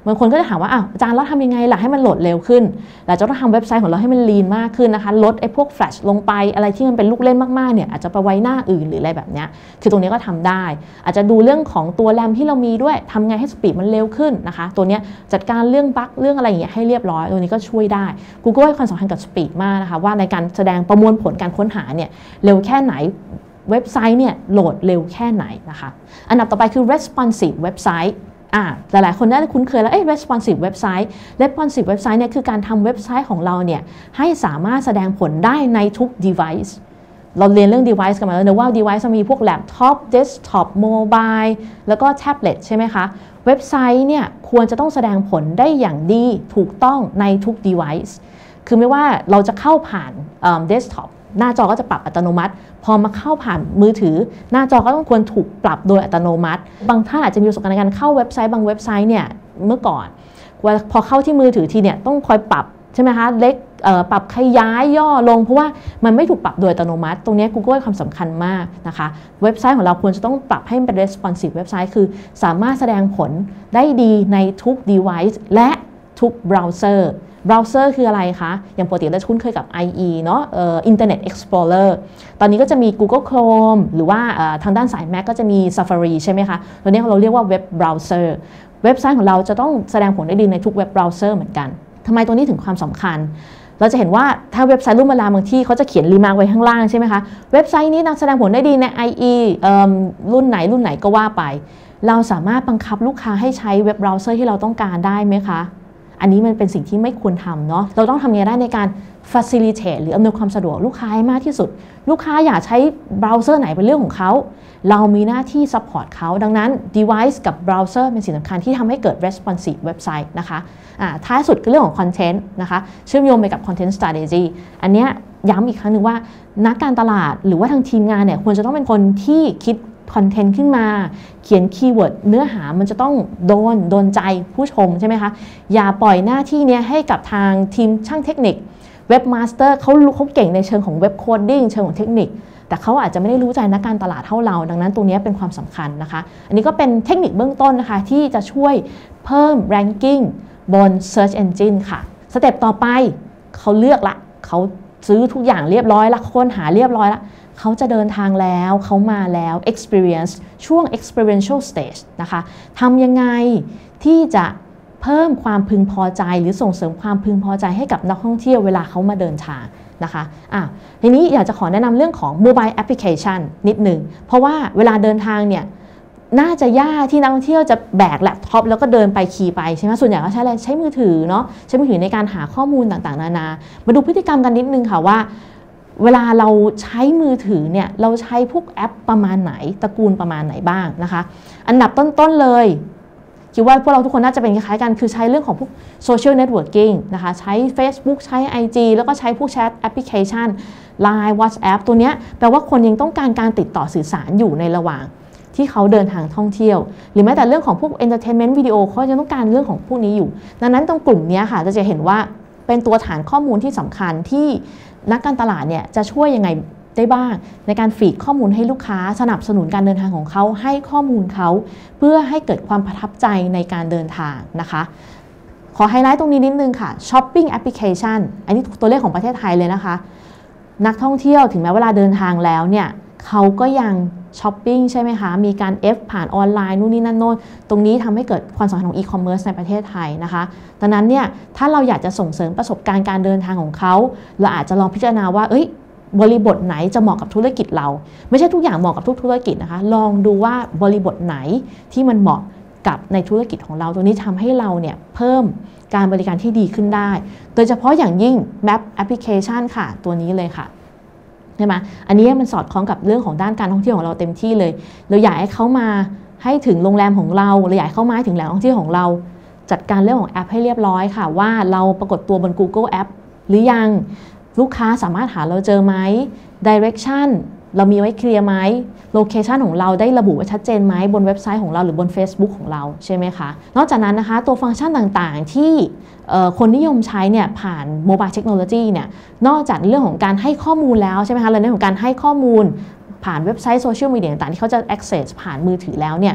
บางคนก็จะถามว่าอ้าวอาจารย์เราทำยังไงล่ะให้มันโหลดเร็วขึ้นเราจะต้องทำเว็บไซต์ของเราให้มันลีนมากขึ้นนะคะลดไอ้พวกแฟลชลงไปอะไรที่มันเป็นลูกเล่นมากๆเนี่ยอาจจะไปไว้หน้าอื่นหรืออะไรแบบนี้คือตรงนี้ก็ทำได้อาจจะดูเรื่องของตัวแรมที่เรามีด้วยทำไงให้สปีดมันเร็วขึ้นนะคะตัวนี้จัดการเรื่องบั๊กเรื่องอะไรอย่างเงี้ยให้เรียบร้อยตัวนี้ก็ช่วยได้ Google ให้ความสำคัญกับสปีดมากนะคะว่าในการแสดงประมวลผลการค้นหาเนี่ยเร็วแค่ไหนเว็บไซต์เนี่ยโหลดเร็วแค่ไหนนะคะอันดับต่อไปคือ responsive เว็บไซต์อ่าหลายๆคนน่าจะคุ้นเคยแล้วเอ๊ะ responsive เว็บไซต์ responsive เว็บไซต์เนี่ยคือการทำเว็บไซต์ของเราเนี่ยให้สามารถแสดงผลได้ในทุก device เราเรียนเรื่อง device กันมาแล้วนะว่า device มีพวก laptop desktop mobile แล้วก็ tablet ใช่ไหมคะเว็บไซต์เนี่ยควรจะต้องแสดงผลได้อย่างดีถูกต้องในทุก device คือไม่ว่าเราจะเข้าผ่าน desktop หน้าจอก็จะปรับอัตโนมัติพอมาเข้าผ่านมือถือหน้าจอก็ต้องควรถูกปรับโดยอัตโนมัติบางท่านอาจจะมีประสบการณ์ในการเข้าเว็บไซต์บางเว็บไซต์เนี่ยเมื่อก่อนพอเข้าที่มือถือทีเนี่ยต้องคอยปรับใช่ไหมคะเล็กปรับขยายย่อลงเพราะว่ามันไม่ถูกปรับโดยอัตโนมัติตรงนี้ Google ให้ความสำคัญมากนะคะเว็บไซต์ของเราควรจะต้องปรับให้เป็น responsive เว็บไซต์คือสามารถแสดงผลได้ดีในทุก device และทุก browser browser คืออะไรคะอย่างปกติเราคุ้นเคยกับ ไอ อี เนาะเอ่อ Internet Explorer ตอนนี้ก็จะมี Google Chrome หรือว่าทางด้านสาย Mac ก็จะมี Safari ใช่ไหมคะตัวนี้เราเรียกว่า Web Browser เว็บไซต์ของเราจะต้องแสดงผลได้ดีในทุก Web Browser เหมือนกันทำไมตัวนี้ถึงความสำคัญเราจะเห็นว่าถ้าเว็บไซต์รุ่นเวลาบางที่เขาจะเขียนรีมาร์คไว้ข้างล่างใช่ไหมคะเว็บไซต์นี้นะแสดงผลได้ดีใน ไอ อี รุ่นไหนรุ่นไหนก็ว่าไปเราสามารถบังคับลูกค้าให้ใช้เว็บเบราว์เซอร์ที่เราต้องการได้ไหมคะอันนี้มันเป็นสิ่งที่ไม่ควรทำเนาะเราต้องทำยังไงได้ในการ facilitate หรืออำนวยความสะดวกลูกค้าให้มากที่สุดลูกค้าอยากใช้เบราว์เซอร์ไหนเป็นเรื่องของเขาเรามีหน้าที่ support เขาดังนั้น device กับ browser เป็นสิ่งสำคัญที่ทำให้เกิด responsive เว็บไซต์นะคะอ่าท้ายสุดคือเรื่องของ content นะคะเชื่อมโยงไปกับ content strategy อันเนี้ยย้ำอีกครั้งหนึ่งว่านักการตลาดหรือว่าทางทีมงานเนี่ยควรจะต้องเป็นคนที่คิดคอนเทนต์ขึ้นมาเขียนคีย์เวิร์ดเนื้อหามันจะต้องโดนโดนใจผู้ชมใช่ไหมคะอย่าปล่อยหน้าที่นี้ให้กับทางทีมช่างเทคนิคเว็บมาสเตอร์เขาเขาเก่งในเชิงของเว็บโคดดิ้งเชิงของเทคนิคแต่เขาอาจจะไม่ได้รู้ใจนักการตลาดเท่าเราดังนั้นตรงนี้เป็นความสำคัญนะคะอันนี้ก็เป็นเทคนิคเบื้องต้นนะคะที่จะช่วยเพิ่ม ranking บน search engine ค่ะสเต็ปต่อไปเขาเลือกละเขาซื้อทุกอย่างเรียบร้อยละค้นหาเรียบร้อยละเขาจะเดินทางแล้วเขามาแล้ว experience ช่วง experiential stage นะคะทำยังไงที่จะเพิ่มความพึงพอใจหรือส่งเสริมความพึงพอใจให้กับนักท่องเที่ยวเวลาเขามาเดินทางนะคะอ่ะทีนี้อยากจะขอแนะนำเรื่องของ mobile application นิดหนึ่งเพราะว่าเวลาเดินทางเนี่ยน่าจะยากที่นักท่องเที่ยวจะแบกแล็ปท็อปแล้วก็เดินไปขี่ไปใช่ไหมส่วนใหญ่ก็ใช้อะไรใช้มือถือเนาะใช้มือถือในการหาข้อมูลต่างๆนานามาดูพฤติกรรมกันนิดนึงค่ะว่าเวลาเราใช้มือถือเนี่ยเราใช้พวกแอปประมาณไหนตระกูลประมาณไหนบ้างนะคะอันดับต้นๆเลยคิดว่าพวกเราทุกคนน่าจะเป็นคล้ายๆกันคือใช้เรื่องของพวกโซเชียลเน็ตเวิร์กิ่งนะคะใช้ Facebook ใช้ ไอ จี แล้วก็ใช้พวกแชทแอปพลิเคชัน ไลน์ WhatsApp ตัวเนี้ยแปลว่าคนยังต้องการการติดต่อสื่อสารอยู่ในระหว่างที่เขาเดินทางท่องเที่ยวหรือแม้แต่เรื่องของพวก entertainment วิดีโอเขาจะต้องการเรื่องของพวกนี้อยู่ดังนั้นตรงกลุ่มนี้ค่ะจะเห็นว่าเป็นตัวฐานข้อมูลที่สำคัญที่นักการตลาดเนี่ยจะช่วยยังไงได้บ้างในการฟีดข้อมูลให้ลูกค้าสนับสนุนการเดินทางของเขาให้ข้อมูลเขาเพื่อให้เกิดความประทับใจในการเดินทางนะคะขอไฮไลท์ตรงนี้นิดนึงค่ะ Shopping Application อันนี้ตัวเลขของประเทศไทยเลยนะคะนักท่องเที่ยวถึงแม้เวลาเดินทางแล้วเนี่ยเขาก็ยังช้อปปิ้งใช่ไหมคะมีการ F ผ่านออนไลน์นู่นนี่นั่นโน่นตรงนี้ทำให้เกิดความสำคัญของอีคอมเมิร์ซในประเทศไทยนะคะดังนั้นเนี่ยถ้าเราอยากจะส่งเสริมประสบการณ์การเดินทางของเขาเราอาจจะลองพิจารณาว่าเอ้ยบริบทไหนจะเหมาะกับธุรกิจเราไม่ใช่ทุกอย่างเหมาะกับทุกธุรกิจนะคะลองดูว่าบริบทไหนที่มันเหมาะกับในธุรกิจของเราตัวนี้ทำให้เราเนี่ยเพิ่มการบริการที่ดีขึ้นได้โดยเฉพาะอย่างยิ่ง Map Application ค่ะตัวนี้เลยค่ะใช่ไหมอันนี้มันสอดคล้องกับเรื่องของด้านการท่องเที่ยวของเราเต็มที่เลยเราอยากให้เขามาให้ถึงโรงแรมของเราเราอยากให้เขามาถึงแหล่งท่องเที่ยวของเราจัดการเรื่องของแอปให้เรียบร้อยค่ะว่าเราปรากฏตัวบน Google App หรือยังลูกค้าสามารถหาเราเจอไหม Direction เรามีไว้เคลียร์ไหมโลเคชันของเราได้ระบุไว้ชัดเจนไหมบนเว็บไซต์ของเราหรือบน Facebook ของเราใช่ไหมคะนอกจากนั้นนะคะตัวฟังก์ชันต่างๆที่คนนิยมใช้เนี่ยผ่านโมบายเทคโนโลยีเนี่ยนอกจากเรื่องของการให้ข้อมูลแล้วใช่ไหมคะเรื่องของการให้ข้อมูลผ่านเว็บไซต์โซเชียลมีเดียต่างๆที่เขาจะ access ผ่านมือถือแล้วเนี่ย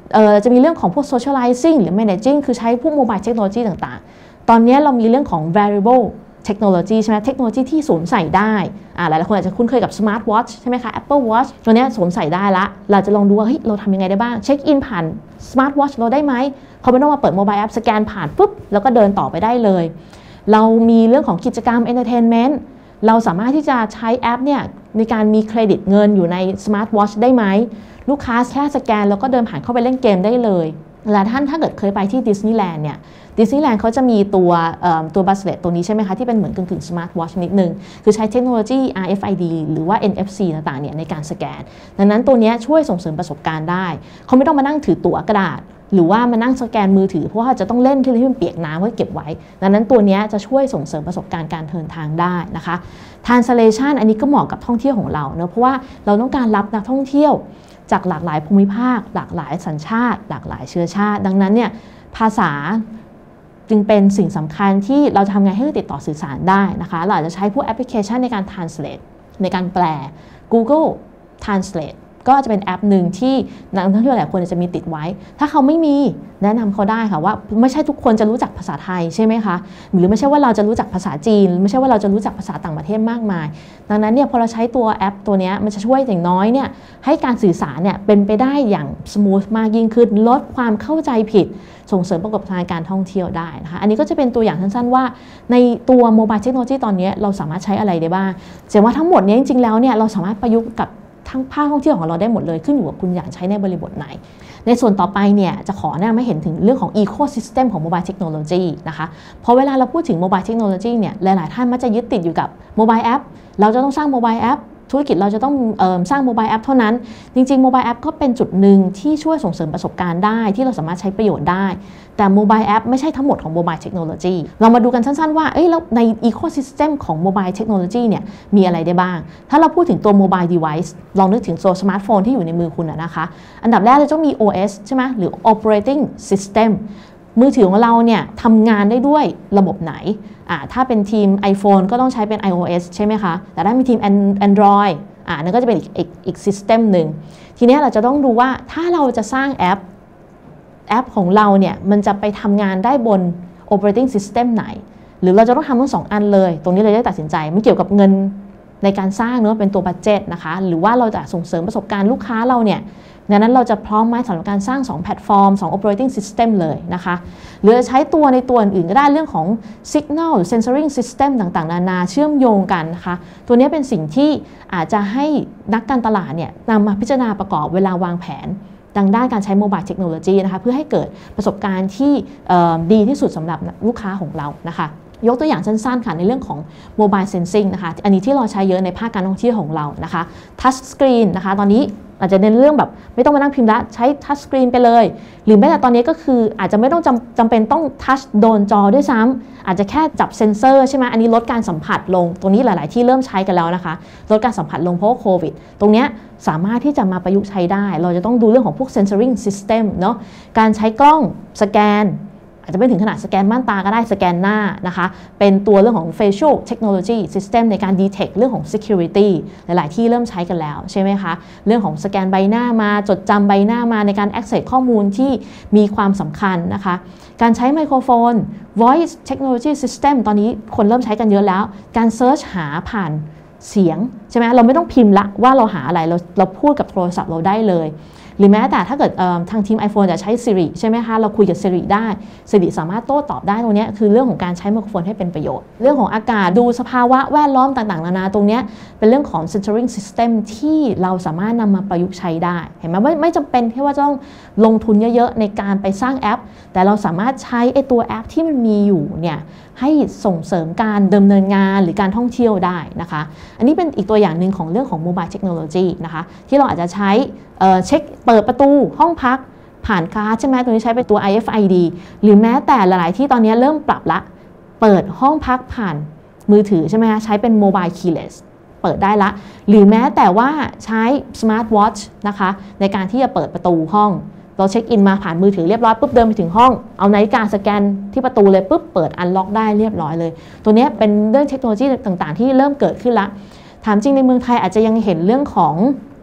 จะมีเรื่องของพวก socializing หรือ managing คือใช้พวก mobile technology ต่างๆตอนนี้เรามีเรื่องของ variableเทคโนโลยีใช่ไหมเทคโนโลยีที่สวมใส่ได้อ่าหลายๆคนอาจจะคุ้นเคยกับ smart watch ใช่ไหมคะ Apple Watch ตัวนี้สวมใส่ได้ละเราจะลองดูว่าเฮ้ยเราทำยังไงได้บ้างเช็คอินผ่าน smart watch เราได้ไหมเขาไม่ต้องมาเปิด mobile app สแกนผ่านปุ๊บแล้วก็เดินต่อไปได้เลยเรามีเรื่องของกิจกรรม entertainment เราสามารถที่จะใช้แอปเนี่ยในการมีเครดิตเงินอยู่ใน smart watch ได้ไหมลูกค้าแค่สแกนแล้วก็เดินผ่านเข้าไปเล่นเกมได้เลยและท่านถ้าเกิดเคยไปที่ดิสนีย์แลนด์เนี่ยดิสนีย์แลนด์เขาจะมีตัวตัวบัสเลตตัวนี้ใช่ไหมคะที่เป็นเหมือนกึ่งๆสมาร์ทวอชนิดนึงคือใช้เทคโนโลยี อาร์ เอฟ ไอ ดี หรือว่า เอ็น เอฟ ซี ต่างๆเนี่ยในการสแกนดังนั้นตัวนี้ช่วยส่งเสริมประสบการณ์ได้เขาไม่ต้องมานั่งถือตั๋วกระดาษหรือว่ามานั่งสแกนมือถือเพราะว่าจะต้องเล่นที่ที่มันเปียกน้ำเพื่อเก็บไว้ดังนั้นตัวนี้จะช่วยส่งเสริมประสบการณ์การเดินทางได้นะคะ Translation อันนี้ก็เหมาะกับท่องเที่ยวของเราเนอะเพราะว่าเราต้องการรับนักท่องเที่ยวจากหลากหลายภูมิภาคหลากหลายสัญชาติหลากหลายเชื้อชาติดังนั้นเนี่ยภาษาจึงเป็นสิ่งสำคัญที่เราจะทำไงให้ติดต่อสื่อสารได้นะคะเราอาจจะใช้พวกแอปพลิเคชันในการ translate ในการแปล Google Translate ก็จะเป็นแอปหนึ่งที่นักท่องเที่ยวหลายคนจะมีติดไว้ถ้าเขาไม่มีแนะนำเขาได้ค่ะว่าไม่ใช่ทุกคนจะรู้จักภาษาไทยใช่ไหมคะหรือไม่ใช่ว่าเราจะรู้จักภาษาจีนไม่ใช่ว่าเราจะรู้จักภาษาต่างประเทศมากมายดังนั้นเนี่ยพอเราใช้ตัวแอปตัวนี้มันจะช่วยอย่างน้อยเนี่ยให้การสื่อสารเนี่ยเป็นไปได้อย่างสมูทมากยิ่งขึ้นลดความเข้าใจผิดส่งเสริมประกอบการท่องเที่ยวได้นะคะอันนี้ก็จะเป็นตัวอย่างสั้นๆว่าในตัวโมบายเทคโนโลยีตอนนี้เราสามารถใช้อะไรได้บ้างแสดงว่าทั้งหมดนี้จริงๆแล้วเนี่ยเราสามารถประยุกต์กับทั้งภาคท่องเที่ยวของเราได้หมดเลยขึ้นอยู่กับคุณอยากใช้ในบริบทไหนในส่วนต่อไปเนี่ยจะขอแนะนำให้เห็นถึงเรื่องของ Ecosystem ของ Mobile Technology นะคะเพราะเวลาเราพูดถึง Mobile Technology เนี่ยหลายๆท่านมักจะยึดติดอยู่กับ Mobile App เราจะต้องสร้าง Mobile App ธุรกิจเราจะต้องเอ่อสร้าง Mobile App เท่านั้นจริงๆ Mobile App ก็เป็นจุดหนึ่งที่ช่วยส่งเสริมประสบการณ์ได้ที่เราสามารถใช้ประโยชน์ได้แต่ Mobile App ไม่ใช่ทั้งหมดของ Mobile Technology เรามาดูกันสั้นๆว่าเอ้ยแล้วใน Ecosystem ของ Mobile Technology เนี่ยมีอะไรได้บ้างถ้าเราพูดถึงตัว Mobile Device ลองนึกถึงตัวสมาร์ทโฟนที่อยู่ในมือคุณนะคะอันดับแรกเราต้องมี โอ เอส ใช่ไหมหรือ Operating System มือถือของเราเนี่ยทำงานได้ด้วยระบบไหนอ่าถ้าเป็นทีม iPhone ก็ต้องใช้เป็น iOS ใช่ไหมคะแต่ถ้ามีทีม Android อ่านั่นก็จะเป็นอีกอีกอีก System หนึ่งทีนี้เราจะต้องดูว่าถ้าเราจะสร้างแอปแอปของเราเนี่ยมันจะไปทำงานได้บน operating system ไหนหรือเราจะต้องทำทั้งสองอันเลยตรงนี้เราได้ตัดสินใจไม่เกี่ยวกับเงินในการสร้างเนื้อเป็นตัวบัดเจ็ตนะคะหรือว่าเราจะส่งเสริมประสบการณ์ลูกค้าเราเนี่ยดังนั้นเราจะพร้อมไหมสำหรับการสร้างสองแพลตฟอร์มสอง operating system เลยนะคะหรือจะใช้ตัวในตัวอื่นก็ได้เรื่องของ signal sensoring system ต่างๆนานาเชื่อมโยงกันนะคะตัวนี้เป็นสิ่งที่อาจจะให้นักการตลาดเนี่ยนำมาพิจารณาประกอบเวลาวางแผนดังด้านการใช้โมบายเทคโนโลยีนะคะเพื่อให้เกิดประสบการณ์ที่ดีที่สุดสำหรับลูกค้าของเรานะคะยกตัวอย่างสั้นๆค่ะในเรื่องของ Mobile Sensing นะคะอันนี้ที่เราใช้เยอะในภาคการท่องเที่ยวของเรานะคะ Touch Screen นะคะตอนนี้อาจจะเน้นเรื่องแบบไม่ต้องมานั่งพิมพ์ละใช้ Touch Screen ไปเลยหรือแม้แต่ตอนนี้ก็คืออาจจะไม่ต้องจำจำเป็นต้อง Touch โดนจอด้วยซ้ำอาจจะแค่จับเซ็นเซอร์ใช่ไหมอันนี้ลดการสัมผัสลงตรงนี้หลายๆที่เริ่มใช้กันแล้วนะคะลดการสัมผัสลงเพราะว่าโควิดตรงนี้สามารถที่จะมาประยุกต์ใช้ได้เราจะต้องดูเรื่องของพวก sensoring system เนาะการใช้กล้องสแกนอาจจะไม่ถึงขนาดสแกนม่านตาก็ได้สแกนหน้านะคะเป็นตัวเรื่องของ facial technology system ในการ detect เรื่องของ security หลายๆที่เริ่มใช้กันแล้วใช่ไหมคะเรื่องของสแกนใบหน้ามาจดจำใบหน้ามาในการ access ข้อมูลที่มีความสำคัญนะคะการใช้ไมโครโฟน voice technology system ตอนนี้คนเริ่มใช้กันเยอะแล้วการ search หาผ่านเสียงใช่ไหมเราไม่ต้องพิมพ์ละว่าเราหาอะไรเราเราพูดกับโทรศัพท์เราได้เลยหรือแม้แต่ถ้าเกิดทางทีม iPhone จะใช้ Siri ใช่ไหมคะเราคุยกับ Siri ได้ Siri สามารถโต้ตอบได้ตรงนี้คือเรื่องของการใช้ไมโครโฟนให้เป็นประโยชน์เรื่องของอากาศดูสภาวะแวดล้อมต่างๆนานาตรงนี้เป็นเรื่องของ sensoring system ที่เราสามารถนำมาประยุกต์ใช้ได้เห็นไหมไม่ไม่จำเป็นแค่ว่าจะต้องลงทุนเยอะๆในการไปสร้างแอปแต่เราสามารถใช้ไอ้ตัวแอปที่มันมีอยู่เนี่ยให้ส่งเสริมการดำเนินงานหรือการท่องเที่ยวได้นะคะอันนี้เป็นอีกตัวอย่างหนึ่งของเรื่องของ mobile technology นะคะที่เราอาจจะใช้เช็คเปิดประตูห้องพักผ่านการ์ดใช่ไหมตัวนี้ใช้เป็นตัว ไอ เอฟ ไอ ดี หรือแม้แต่หลายๆที่ตอนนี้เริ่มปรับละเปิดห้องพักผ่านมือถือใช่ไหมคะใช้เป็น mobile keyless เปิดได้ละหรือแม้แต่ว่าใช้ smart watch นะคะในการที่จะเปิดประตูห้องเราเช็คอินมาผ่านมือถือเรียบร้อยปุ๊บเดินไปถึงห้องเอานาฬิกาสแกนที่ประตูเลยปุ๊บเปิดอันล็อกได้เรียบร้อยเลยตัวนี้เป็นเรื่องเทคโนโลยีต่างๆที่เริ่มเกิดขึ้นละถามจริงในเมืองไทยอาจจะยังเห็นเรื่องของ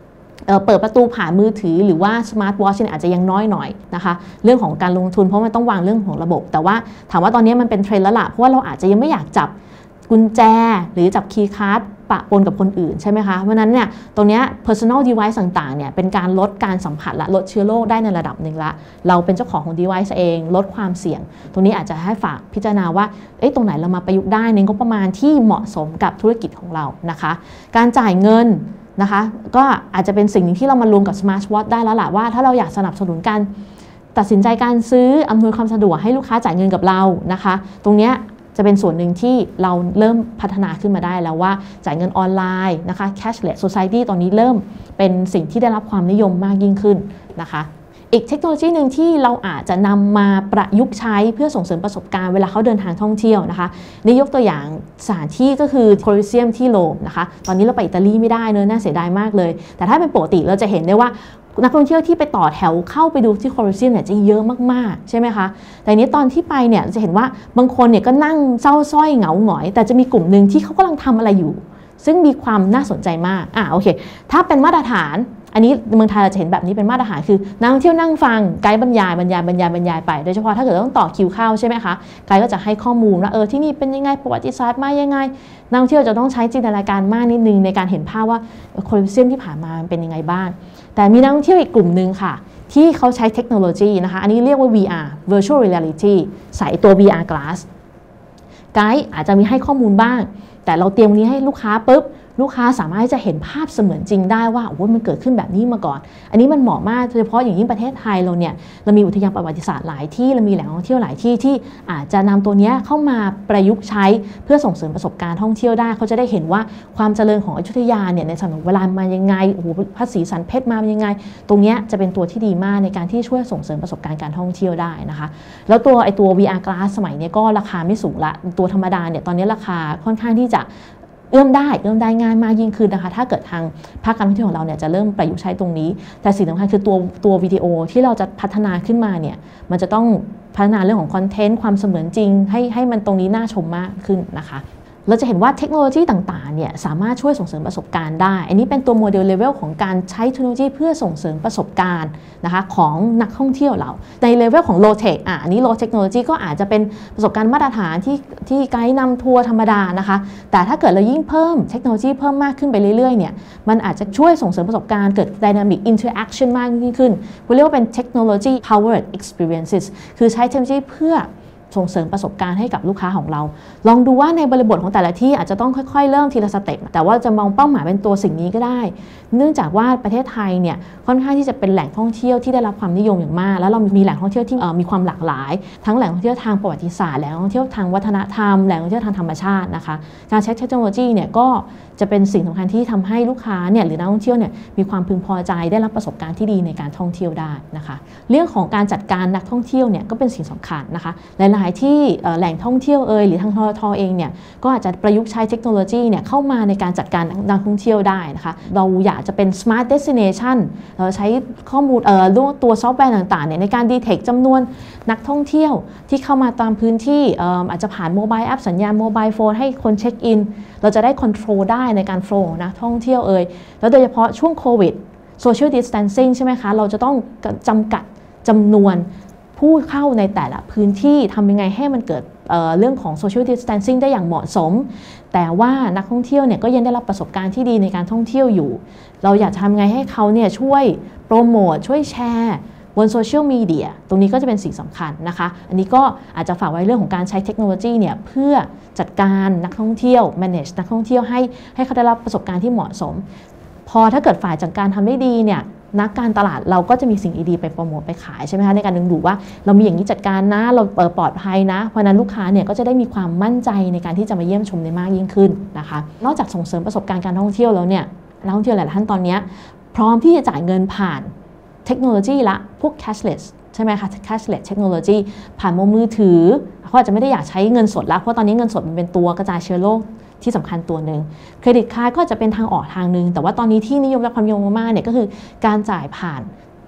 เปิดประตูผ่านมือถือหรือว่าสมาร์ทวอทช์อาจจะยังน้อยหน่อยนะคะเรื่องของการลงทุนเพราะมันต้องวางเรื่องของระบบแต่ว่าถามว่าตอนนี้มันเป็นเทรนด์แล้วล่ะเพราะว่าเราอาจจะยังไม่อยากจับกุญแจหรือจับคีย์การ์ดปะปนกับคนอื่นใช่ไหมคะเพราะนั้นเนี่ยตรงนี้ personal device ต่างๆเนี่ยเป็นการลดการสัมผัสละลดเชื้อโรคได้ในระดับหนึ่งละเราเป็นเจ้าของของ device เองลดความเสี่ยงตรงนี้อาจจะให้ฝากพิจารณาว่าเอ๊ะตรงไหนเรามาประยุกต์ได้ในงบประมาณที่เหมาะสมกับธุรกิจของเรานะคะการจ่ายเงินนะคะก็อาจจะเป็นสิ่งหนึ่งที่เรามารวมกับ Smart Watch ได้แล้วล่ะว่าถ้าเราอยากสนับสนุนการตัดสินใจการซื้ออำนวยความสะดวกให้ลูกค้าจ่ายเงินกับเรานะคะตรงนี้จะเป็นส่วนหนึ่งที่เราเริ่มพัฒนาขึ้นมาได้แล้วว่าจ่ายเงินออนไลน์นะคะ cashless society ตอนนี้เริ่มเป็นสิ่งที่ได้รับความนิยมมากยิ่งขึ้นนะคะอีกเทคโนโลยีหนึ่งที่เราอาจจะนำมาประยุกต์ใช้เพื่อส่งเสริมประสบการณ์เวลาเขาเดินทางท่องเที่ยวนะคะนี่ยกตัวอย่างสถานที่ก็คือโคลอสเซียมที่โรมนะคะตอนนี้เราไปอิตาลีไม่ได้เนอะน่าเสียดายมากเลยแต่ถ้าเป็นปกติเราจะเห็นได้ว่านักท่องเที่ยวที่ไปต่อแถวเข้าไปดูที่โคลอสเซียมเนี่ยจะเยอะมากๆใช่ไหมคะแต่นี้ตอนที่ไปเนี่ยจะเห็นว่าบางคนเนี่ยก็นั่งเศร้าส้อยเหงาหงอยแต่จะมีกลุ่มหนึ่งที่เขากำลังทำอะไรอยู่ซึ่งมีความน่าสนใจมากอ่ะโอเคถ้าเป็นมาตรฐานอันนี้เมืองไทยเราจะเห็นแบบนี้เป็นมาตรฐานคือนักท่องเที่ยวนั่งฟังไกด์บรรยายบรรยายบรรยายบรรยายไปโดยเฉพาะถ้าเกิดต้องต่อคิวเข้าใช่ไหมคะไกด์ก็จะให้ข้อมูลว่าเออที่นี่เป็นยังไงประวัติศาสตร์มายังไงนักท่องเที่ยวจะต้องใช้จินตนาการมากนิดนึงในการเห็นภาพว่าโคลอสเซียมที่ผ่านมาเป็นยังไงบ้างแต่มีนักท่องเที่ยวอีกกลุ่มนึงค่ะที่เขาใช้เทคโนโลยีนะคะอันนี้เรียกว่า วี อาร์ Virtual Reality ใส่ตัว วี อาร์ Glass ไกด์อาจจะมีให้ข้อมูลบ้างแต่เราเตรียมนี้ให้ลูกค้าปุ๊บลูกค้าสามารถจะเห็นภาพเสมือนจริงได้ว่าโอ้โหมันเกิดขึ้นแบบนี้มาก่อนอันนี้มันเหมาะมากโดยเฉพาะอย่างยิ่งประเทศไทยเราเนี่ยเรามีอุทยานประวัติศาสตร์หลายที่เรามีแหล่งท่องเที่ยวหลายที่ที่อาจจะนำตัวนี้เข้ามาประยุกต์ใช้เพื่อส่งเสริมประสบการณ์ท่องเที่ยวได้เขาจะได้เห็นว่าความเจริญของอยุธยาเนี่ยในสมัยโบราณมายังไงโอ้โหพระศรีสันเพชรมายังไงตรงนี้จะเป็นตัวที่ดีมากในการที่ช่วยส่งเสริมประสบการณ์การท่องเที่ยวได้นะคะแล้วตัวไอตัว วี อาร์ Glass สมัยนี้ก็ราคาไม่สูงละตัวธรรมดาเนี่ยตอนนี้ราคาค่อนข้างที่จะเอื้อมได้เอื้อมได้ง่ายมากยิ่งขึ้นนะคะถ้าเกิดทางภาคการท่องเที่ยวของเราเนี่ยจะเริ่มประยุกต์ใช้ตรงนี้แต่สิ่งสำคัญคือตัวตัววิดีโอที่เราจะพัฒนาขึ้นมาเนี่ยมันจะต้องพัฒนาเรื่องของคอนเทนต์ความเสมือนจริงให้ให้มันตรงนี้น่าชมมากขึ้นนะคะเราจะเห็นว่าเทคโนโลยีต่างๆเนี่ยสามารถช่วยส่งเสริมประสบการณ์ได้อันนี้เป็นตัวโมเดลเลเวลของการใช้เทคโนโลยีเพื่อส่งเสริมประสบการณ์นะคะของนักท่องเที่ยวเราในเลเวลของ low tech อ่ะอันนี้ low technology ก็อาจจะเป็นประสบการณ์มาตรฐานที่ที่ไกด์นำทัวร์ธรรมดานะคะแต่ถ้าเกิดเรายิ่งเพิ่มเทคโนโลยีเพิ่มมากขึ้นไปเรื่อยๆเนี่ยมันอาจจะช่วยส่งเสริมประสบการณ์เกิด dynamic interaction มากยิ่งขึ้นเราเรียกว่าเป็น technology powered experiences คือใช้เทคโนโลยีเพื่อส่งเสริมประสบการณ์ให้กับลูกค้าของเราลองดูว่าในบริบทของแต่ละที่อาจจะต้องค่อยๆเริ่มทีละสเต็ปแต่ว่าจะมองเป้าหมายเป็นตัวสิ่งนี้ก็ได้เนื่องจากว่าประเทศไทยเนี่ยค่อนข้างที่จะเป็นแหล่งท่องเที่ยวที่ได้รับความนิยมอย่างมากแล้วเรามีแหล่งท่องเที่ยวที่มีความหลากหลายทั้งแหล่งท่องเที่ยวทางประวัติศาสตร์แหล่งท่องเที่ยวทางวัฒนธรรมแหล่งท่องเที่ยวทางธรรมชาตินะคะการใช้เทคโนโลยีเนี่ยก็จะเป็นสิ่งสำคัญที่ทำให้ลูกค้าเนี่ยหรือนักท่องเที่ยวเนี่ยมีความพึงพอใจได้รับประสบการณ์ที่ดีในการท่องเที่ยวได้นะคะเรื่องของการจัดการนักท่องเที่ยวเนี่ยก็เป็นสิ่งสำคัญนะคะหลายๆที่แหล่งท่องเที่ยวเอ่ยหรือทางททเองเนี่ยก็อาจจะประยุกต์ใช้เทคโนโลยีเนี่ยเข้ามาในการจัดการนักท่องเที่ยวได้นะคะเราอยากจะเป็น smart destination เราใช้ข้อมูลเอ่อตัวซอฟต์แวร์ต่างๆเนี่ยในการ detect จำนวนนักท่องเที่ยวที่เข้ามาตามพื้นที่อาจจะผ่านโมบายแอปสัญญาณโมบายโฟนให้คนเช็คอินเราจะได้คอนโทรลได้ในการโฟลว์ของนักท่องเที่ยวเอ่ยแล้วโดยเฉพาะช่วงโควิด social distancing ใช่ไหมคะเราจะต้องจำกัดจำนวนผู้เข้าในแต่ละพื้นที่ทำยังไงให้มันเกิด เอ่อ เรื่องของ social distancing ได้อย่างเหมาะสมแต่ว่านักท่องเที่ยวเนี่ยก็ยังได้รับประสบการณ์ที่ดีในการท่องเที่ยวอยู่เราอยากจะทำไงให้เขาเนี่ยช่วยโปรโมทช่วยแชร์บนโซเชียลมีเดียตรงนี้ก็จะเป็นสิ่งสำคัญนะคะอันนี้ก็อาจจะฝากไว้เรื่องของการใช้เทคโนโลยีเนี่ยเพื่อจัดการนักท่องเที่ยว manage นักท่องเที่ยวให้ให้เขาได้รับประสบการณ์ที่เหมาะสมพอถ้าเกิดฝ่ายจัดการทำได้ดีเนี่ยนักการตลาดเราก็จะมีสิ่งดีๆไปโปรโมทไปขายใช่ไหมคะในการดึงดูดว่าเรามีอย่างนี้จัดการนะเราปลอดภัยนะเพราะนั้นลูกค้าเนี่ยก็จะได้มีความมั่นใจในการที่จะมาเยี่ยมชมได้มากยิ่งขึ้นนะคะนอกจากส่งเสริมประสบการณ์การท่องเที่ยวแล้วเนี่ยนักท่องเที่ยวหลายท่านตอนนี้พร้อมที่จะจ่ายเงินผ่านเทคโนโลยีละพวก cashless ใช่ไหมคะ cashless technology ผ่านมือถือเขาอาจจะไม่ได้อยากใช้เงินสดละเพราะตอนนี้เงินสดมันเป็นตัวกระจายเชื้อโรคที่สำคัญตัวหนึ่งเครดิตการ์ดก็จะเป็นทางออกทางนึงแต่ว่าตอนนี้ที่นิยมและความนิยมมากๆเนี่ยก็คือการจ่ายผ่าน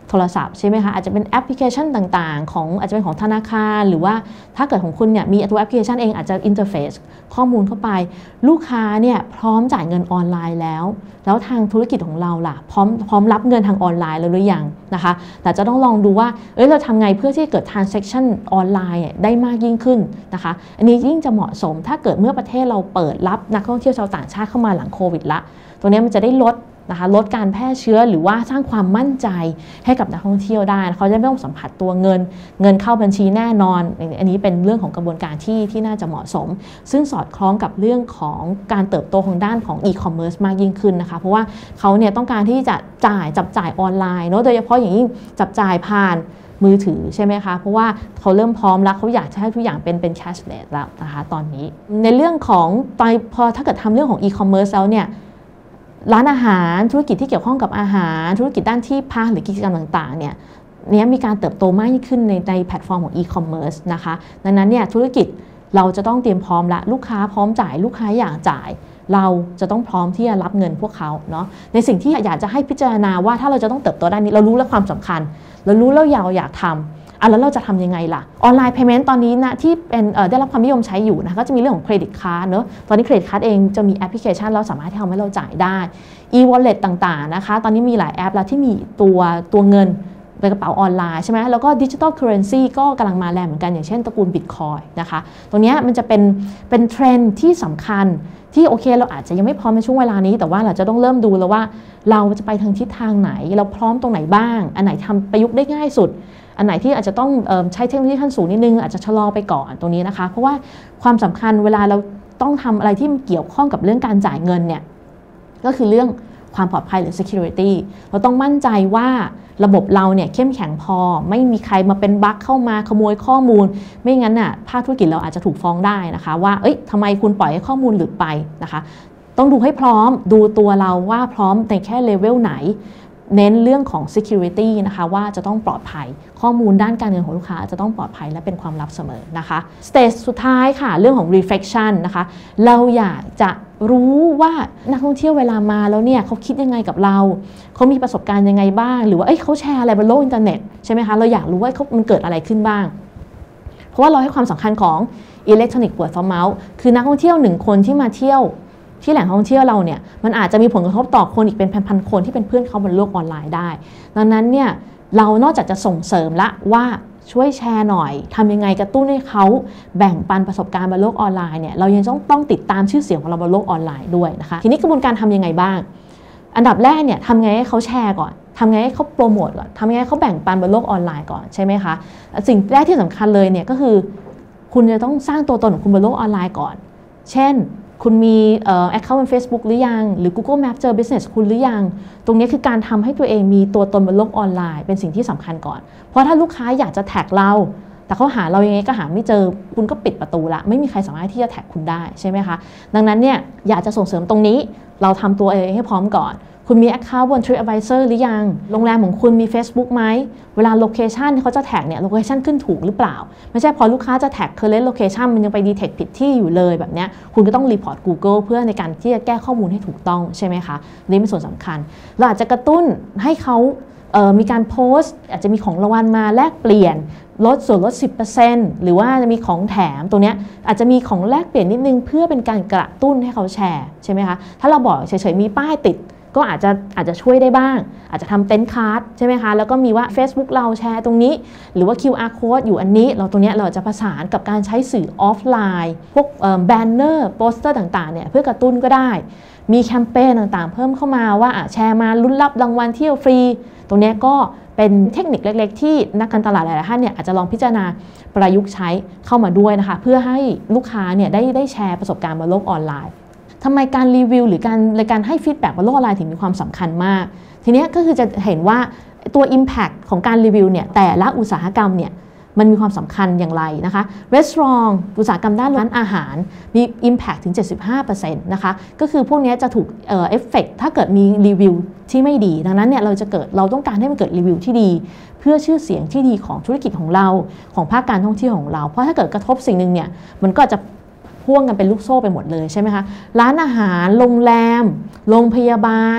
โทรศัพท์ใช่ไหมคะอาจจะเป็นแอปพลิเคชันต่างๆของอาจจะเป็นของธนาคารหรือว่าถ้าเกิดของคุณเนี่ยมีตัวแอปพลิเคชันเองอาจจะอินเทอร์เฟซข้อมูลเข้าไปลูกค้าเนี่ยพร้อมจ่ายเงินออนไลน์แล้วแล้วทางธุรกิจของเราล่ะพร้อมพร้อมรับเงินทางออนไลน์แล้วหรือยังนะคะแต่จะต้องลองดูว่าเอ้ยเราทำไงเพื่อที่เกิด transaction ออนไลน์ได้มากยิ่งขึ้นนะคะอันนี้ยิ่งจะเหมาะสมถ้าเกิดเมื่อประเทศเราเปิดรับนักท่องเที่ยวชาวต่างชาติเข้ามาหลังโควิดละตรงนี้มันจะได้ลดนะคะลดการแพร่เชื้อหรือว่าสร้างความมั่นใจให้กับนักท่องเที่ยวได้เขาจะไม่ต้องสัมผัสตัวเงินเงินเข้าบัญชีแน่นอนอันนี้เป็นเรื่องของกระบวนการที่ที่น่าจะเหมาะสมซึ่งสอดคล้องกับเรื่องของการเติบโตของด้านของอีคอมเมิร์ซมากยิ่งขึ้นนะคะเพราะว่าเขาเนี่ยต้องการที่จะจ่ายจับจ่ายออนไลน์เนาะโดยเฉพาะอย่างยิ่งจับจ่ายผ่านมือถือใช่ไหมคะเพราะว่าเขาเริ่มพร้อมแล้วเขาอยากจะให้ทุกอย่างเป็นเป็นแคชเลสแล้วนะคะตอนนี้ในเรื่องของตอนพอถ้าเกิดทำเรื่องของอีคอมเมิร์ซแล้วเนี่ยร้านอาหารธุรกิจที่เกี่ยวข้องกับอาหารธุรกิจด้านที่พักหรือกิจกรรมต่างๆเนี่ยนี้มีการเติบโตมากยิ่งขึ้นในในแพลตฟอร์มของอีคอมเมิร์ซนะคะดังนั้นเนี่ยธุรกิจเราจะต้องเตรียมพร้อมละลูกค้าพร้อมจ่ายลูกค้าอยากจ่ายเราจะต้องพร้อมที่จะรับเงินพวกเขาเนาะในสิ่งที่อยากจะให้พิจารณาว่าถ้าเราจะต้องเติบโตด้านนี้เรารู้แล้วความสำคัญเรารู้แล้วอยากอยากทำอ่ะแล้วเราจะทำยังไงล่ะออนไลน์เพย์เมนต์ตอนนี้นะที่เป็นได้รับความนิยมใช้อยู่นะก็จะมีเรื่องของเครดิตการ์ดเนอะตอนนี้เครดิตการ์ดเองจะมีแอปพลิเคชันเราสามารถที่ทำให้เราจ่ายได้ e-wallet ต่างๆนะคะตอนนี้มีหลายแอปแล้วที่มีตัวตัวเงินในกระเป๋าออนไลน์ใช่ไหมแล้วก็ดิจิทัลเคอเรนซีก็กำลังมาแรงเหมือนกันอย่างเช่นตระกูลบิตคอยน์นะคะตรงนี้มันจะเป็นเป็นเทรนด์ที่สำคัญที่โอเคเราอาจจะยังไม่พร้อมในช่วงเวลานี้แต่ว่าเราจะต้องเริ่มดูแล้วว่าเราจะไปทางทิศทางไหนเราพร้อมตรงไหนบ้างอันไหนทำประยุกต์ได้ง่ายสุดอันไหนที่อาจจะต้องเอ่อใช้เทคโนโลยีขั้นสูงนิดนึงอาจจะชะลอไปก่อนตรงนี้นะคะเพราะว่าความสำคัญเวลาเราต้องทำอะไรที่เกี่ยวข้องกับเรื่องการจ่ายเงินเนี่ยก็คือเรื่องความปลอดภัยหรือ security เราต้องมั่นใจว่าระบบเราเนี่ยเข้มแข็งพอไม่มีใครมาเป็นบั๊กเข้ามาขโมยข้อมูลไม่งั้นน่ะภาคธุรกิจเราอาจจะถูกฟ้องได้นะคะว่าเอ้ยทำไมคุณปล่อยให้ข้อมูลหลุดไปนะคะต้องดูให้พร้อมดูตัวเราว่าพร้อมในแค่เลเวลไหนเน้นเรื่องของ security นะคะว่าจะต้องปลอดภัยข้อมูลด้านการเงินของลูกค้าจะต้องปลอดภัยและเป็นความลับเสมอนะคะ stage สุดท้ายค่ะเรื่องของ reflection นะคะเราอยากจะรู้ว่านักท่องเที่ยวเวลามาแล้วเนี่ยเขาคิดยังไงกับเราเขามีประสบการณ์ยังไงบ้างหรือว่าเอ้ยเขาแชร์อะไรบนโลกอินเทอร์เน็ตใช่ไหมคะเราอยากรู้ว่าเขามันเกิดอะไรขึ้นบ้างเพราะว่าเราให้ความสำคัญของ electronic word of mouth คือนักท่องเที่ยวหนึ่งคนที่มาเที่ยวที่แหล่งท่องเที่ยวเราเนี่ยมันอาจจะมีผลกระทบต่อคนอีกเป็นพันๆคนที่เป็นเพื่อนเขาบนโลกออนไลน์ได้ดังนั้นเนี่ยเรานอกจากจะส่งเสริมละว่าช่วยแชร์หน่อยทำยังไงกระตุ้นให้เขาแบ่งปันประสบการณ์บนโลกออนไลน์เนี่ยเรายังต้องต้องติดตามชื่อเสียงของเราบนโลกออนไลน์ด้วยนะคะทีนี้กระบวนการทำยังไงบ้างอันดับแรกเนี่ยทำไงให้เขาแชร์ก่อนทำไงให้เขาโปรโมทก่อนทำไงให้เขาแบ่งปันบนโลกออนไลน์ก่อนใช่ไหมคะสิ่งแรกที่สำคัญเลยเนี่ยก็คือคุณจะต้องสร้างตัวตนของคุณบนโลกออนไลน์ก่อนเช่นคุณมีเอ่อ account บน Facebook หรือยังหรือ Google Map เจอ business คุณหรือยังตรงนี้คือการทำให้ตัวเองมีตัวตนบนโลกออนไลน์เป็นสิ่งที่สำคัญก่อนเพราะถ้าลูกค้าอยากจะแท็กเราแต่เขาหาเรายังไงก็หาไม่เจอคุณก็ปิดประตูละไม่มีใครสามารถที่จะแท็กคุณได้ใช่ไหมคะดังนั้นเนี่ยอยากจะส่งเสริมตรงนี้เราทำตัวเองให้พร้อมก่อนคุณมี account บน TripAdvisor หรือยังโรงแรมของคุณมี Facebook ไหมเวลา location ที่เขาจะแท็กเนี่ย location ขึ้นถูกหรือเปล่าไม่ใช่พอลูกค้าจะแท็ก current location มันยังไป detect ผิดที่อยู่เลยแบบเนี้ยคุณก็ต้อง report Google เพื่อในการที่จะแก้ข้อมูลให้ถูกต้องใช่ไหมคะนี่เป็นส่วนสำคัญเราอาจจะกระตุ้นให้เขาเอ่อมีการโพสต์อาจจะมีของรางวัลมาแลกเปลี่ยนลดส่วนลด สิบเปอร์เซ็นต์ หรือว่าจะมีของแถมตรงนี้อาจจะมีของแลกเปลี่ยนนิดนึงเพื่อเป็นการกระตุ้นให้เขาแชร์ใช่ไหมคะถ้าเราบอกเฉยๆมีป้ายติดก็อาจจะอาจจะช่วยได้บ้างอาจจะทำเต็นท์การ์ดใช่ไหมคะแล้วก็มีว่า Facebook เราแชร์ตรงนี้หรือว่า คิว อาร์ Code อยู่อันนี้เราตรงนี้เราจะประสานกับการใช้สื่อออฟไลน์พวกแบนเนอร์โปสเตอร์ต่างๆเนี่ยเพื่อกระตุ้นก็ได้มีแคมเปญต่างๆเพิ่มเข้ามาว่าแชร์มาลุ้นรับรางวัลเที่ยวฟรีตรงนี้ก็เป็นเทคนิคเล็กๆที่นักการตลาดหลายๆท่านเนี่ยอาจจะลองพิจารณาประยุกต์ใช้เข้ามาด้วยนะคะเพื่อให้ลูกค้าเนี่ยได้ได้แชร์ประสบการณ์บนโลกออนไลน์ทำไมการรีวิวหรือการในการให้ฟีดแบ็กบนโลกออนไลน์ถึงมีความสำคัญมากทีนี้ก็คือจะเห็นว่าตัว Impact ของการรีวิวเนี่ยแต่ละอุตสาหกรรมเนี่ยมันมีความสำคัญอย่างไรนะคะรีสอร์ทอุตสาหกรรมด้านร้านอาหารมี Impact ถึง เจ็ดสิบห้าเปอร์เซ็นต์ นะคะก็คือพวกนี้จะถูกเอ่อเอฟเฟกต์ถ้าเกิดมีรีวิวที่ไม่ดีดังนั้นเนี่ยเราจะเกิดเราต้องการให้มันเกิดรีวิวที่ดีเพื่อชื่อเสียงที่ดีของธุรกิจของเราของภาคการท่องเที่ยวของเราเพราะถ้าเกิดกระทบสิ่งนึงเนี่ยมันก็จะพ่วงกันเป็นลูกโซ่ไปหมดเลยใช่ไหมคะร้านอาหารโรงแรมโรงพยาบาล